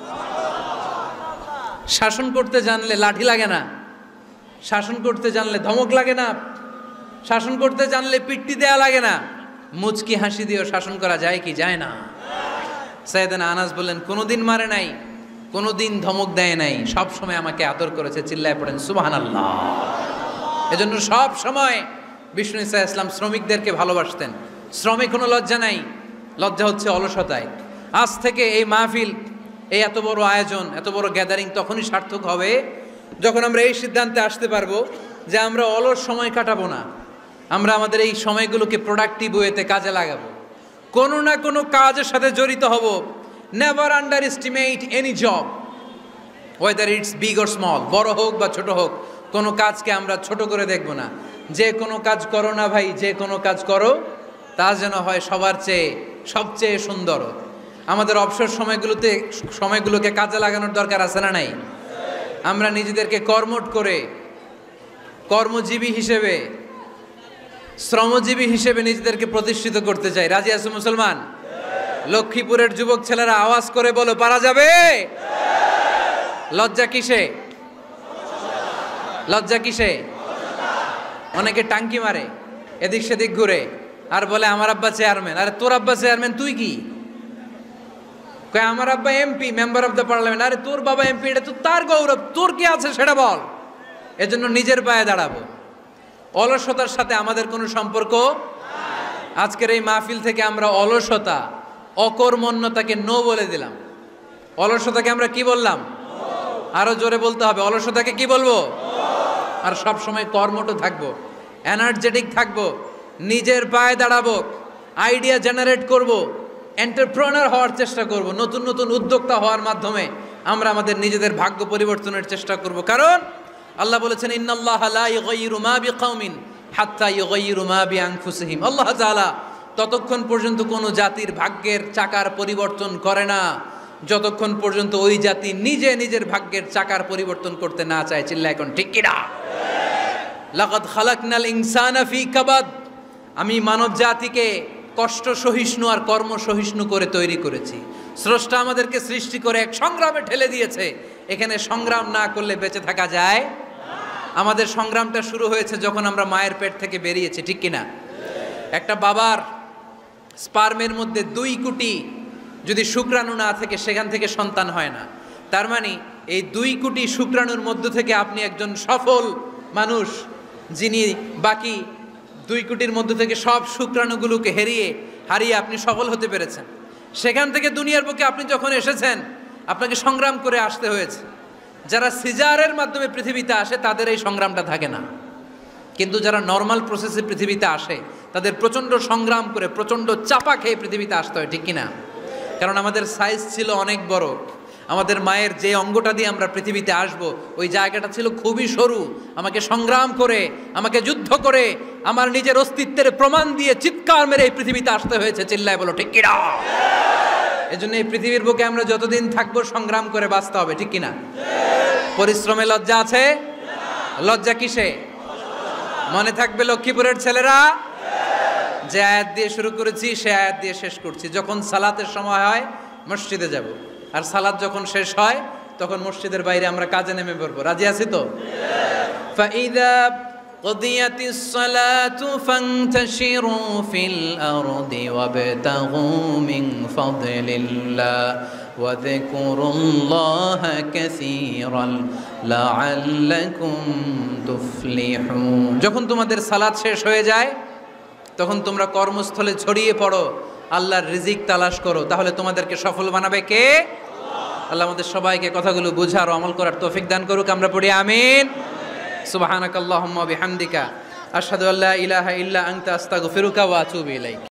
শাসন করতে জানলে লাঠি লাগে না, শাসন করতে জানলে ধমক লাগে না, শাসন করতে জানলে পিট্টি দেয়া লাগে না। মুচকি হাসি দিয়েও শাসন করা যায় কি যায় না? সাইয়েদনা আনাস বললেন কোনোদিন মারে নাই, কোনোদিন ধমক দেয় নাই, সব সময় আমাকে আদর করেছে। চিল্লায় পড়েন সুবহানাল্লাহ। এজন্য সব সময় বিষ্ণু ঈসা ইসলাম শ্রমিকদেরকে ভালোবাসতেন। শ্রমে কোনো লজ্জা নাই, লজ্জা হচ্ছে অলসতায়। আজ থেকে এই মাহফিল, এই এত বড় আয়োজন, এত বড় গ্যাদারিং তখনই সার্থক হবে যখন আমরা এই সিদ্ধান্তে আসতে পারবো যে আমরা অলস সময় কাটাবো না, আমরা আমাদের এই সময়গুলোকে প্রোডাক্টিভ ওয়েতে কাজে লাগাবো, কোনো না কোনো কাজের সাথে জড়িত হব। Never underestimate any job, whether it's big or small, বড় হোক বা ছোট হোক, কোনো কাজকে আমরা ছোট করে দেখব না। যে কোনো কাজ করো না ভাই, যে কোনো কাজ করো তা যেন হয় সবার চেয়ে সবচেয়ে সুন্দর। আমাদের অবসর সময়গুলোতে সময়গুলোকে কাজে লাগানোর দরকার আছে না নাই? আমরা নিজেদেরকে কর্মঠ করে কর্মজীবী হিসেবে, শ্রমজীবী হিসেবে নিজেদেরকে প্রতিষ্ঠিত করতে চাই। রাজি আছো মুসলমান? লক্ষ্মীপুরের যুবক ছেলেরা আওয়াজ করে বলো, পারা যাবে? লজ্জা কিসে? লজ্জা কিসে? অনেকে টাঙ্কি মারে, এদিক সেদিক ঘুরে, আর বলে আমার আব্বা চেয়ারম্যান। আরে তোর আব্বা চেয়ারম্যান, তুই কি? কয় আমার আব্বা MP, member of the parliament. আরে তোর বাবা এমপি, এটা তো তার গৌরব, তোর কি আছে সেটা বল। এজন্য নিজের পায়ে দাঁড়াবো। অলসতার সাথে আমাদের কোনো সম্পর্ক। আজকের এই মাহফিল থেকে আমরা অলসতা, অকর্মণ্যতাকে নো বলে দিলাম। অলসতাকে আমরা কি বললাম? আরো জোরে বলতে হবে, অলসতাকে কি বলবো? আর সব সময় কর্মঠ থাকবো, এনার্জেটিক থাকবো, নিজের পায়ে দাঁড়াবো, আইডিয়া জেনারেট করব, এন্টারপ্রেনার হওয়ার চেষ্টা করব, নতুন নতুন উদ্যোক্তা হওয়ার মাধ্যমে আমরা আমাদের নিজেদের ভাগ্য পরিবর্তনের চেষ্টা করব। কারণ আল্লাহ বলেছেন, ইন্নাল্লাহা লা ইউগাইয়িরু মা বিকাউমিন হাত্তা ইউগাইয়িরু মা বিআনফুসিহিম। আল্লাহ তাআলা ততক্ষণ পর্যন্ত কোনো জাতির ভাগ্যের চাকার পরিবর্তন করে না যতক্ষণ পর্যন্ত ওই জাতি নিজে নিজের ভাগ্যের চাকার পরিবর্তন করতে না চায়। চিল্লা এখন ঠিক কিনা? লাকাদ খালাকনাল ইনসানা ফি কাবাদ। আমি মানব জাতিকে কষ্ট সহিষ্ণু আর কর্ম সহিষ্ণু করে তৈরি করেছি। স্রষ্টা আমাদেরকে সৃষ্টি করে এক সংগ্রামে ঠেলে দিয়েছে। এখানে সংগ্রাম না করলে বেঁচে থাকা যায়? আমাদের সংগ্রামটা শুরু হয়েছে যখন আমরা মায়ের পেট থেকে বেরিয়েছি, ঠিক কিনা? একটা বাবার স্পার্মের মধ্যে দুই কোটি যদি শুক্রাণু না থাকে, সেখান থেকে সন্তান হয় না। তার মানে এই দুই কোটি শুক্রাণুর মধ্য থেকে আপনি একজন সফল মানুষ, যিনি বাকি দুই কোটির মধ্য থেকে সব শুক্রাণুগুলোকে হারিয়ে হারিয়ে আপনি সফল হতে পেরেছেন। সেখান থেকে দুনিয়ার বুকে আপনি যখন এসেছেন, আপনাকে সংগ্রাম করে আসতে হয়েছে। যারা সিজারের মাধ্যমে পৃথিবীতে আসে তাদের এই সংগ্রামটা থাকে না, কিন্তু যারা নর্মাল প্রসেসে পৃথিবীতে আসে তাদের প্রচণ্ড সংগ্রাম করে, প্রচণ্ড চাপা খেয়ে পৃথিবীতে আসতে হয়, ঠিক কিনা? কারণ আমাদের সাইজ ছিল অনেক বড়। আমাদের মায়ের যে অঙ্গটা দিয়ে আমরা পৃথিবীতে আসব, ওই জায়গাটা ছিল খুবই সরু। আমাকে সংগ্রাম করে, আমাকে যুদ্ধ করে, আমার নিজের অস্তিত্বের প্রমাণ দিয়ে চিৎকার মেরে এই পৃথিবীতে আসতে হয়েছে। চিল্লায় বলো ঠিক কিনা? এজন্য এই পৃথিবীর বুকে আমরা যতদিন থাকবো সংগ্রাম করে বাঁচতে হবে, ঠিক কিনা? পরিশ্রমে লজ্জা আছে? লজ্জা কিসে? মনে থাকবে লক্ষ্মীপুরের ছেলেরা, যে আয়াত দিয়ে শুরু করেছি সে আয়াত দিয়ে শেষ করছি। যখন সালাতের সময় হয় মসজিদে যাব, আর সালাত যখন শেষ হয় তখন মসজিদের বাইরে আমরা কাজে নেমে পড়বো। রাজি আছি তো? ফাইদা কুদিয়াতিস সালাতু ফান্তাশিরু ফিল আরদি ওয়াবতাগু মিন ফাদলিল্লাহ ওয়া যিকুরুল্লাহা কাসীরান লাআল্লাকুম তুফলিহুন। যখন তোমাদের সালাত শেষ হয়ে যায় তখন তোমরা কর্মস্থলে ছড়িয়ে পড়ো, আল্লাহর রিজিক তালাশ করো, তাহলে তোমাদেরকে সফল বানাবে কে? আল্লাহ আমাদের সবাইকে কথাগুলো বুঝার ও আমল করার তৌফিক দান করুক। আমরা পড়ি আমিন। সুবহানাকাল্লাহুম্মা বিহামদিকা আশহাদু আল্লা ইলাহা ইল্লা আনতা আস্তাগফিরুকা ওয়া আতুবু ইলাইক।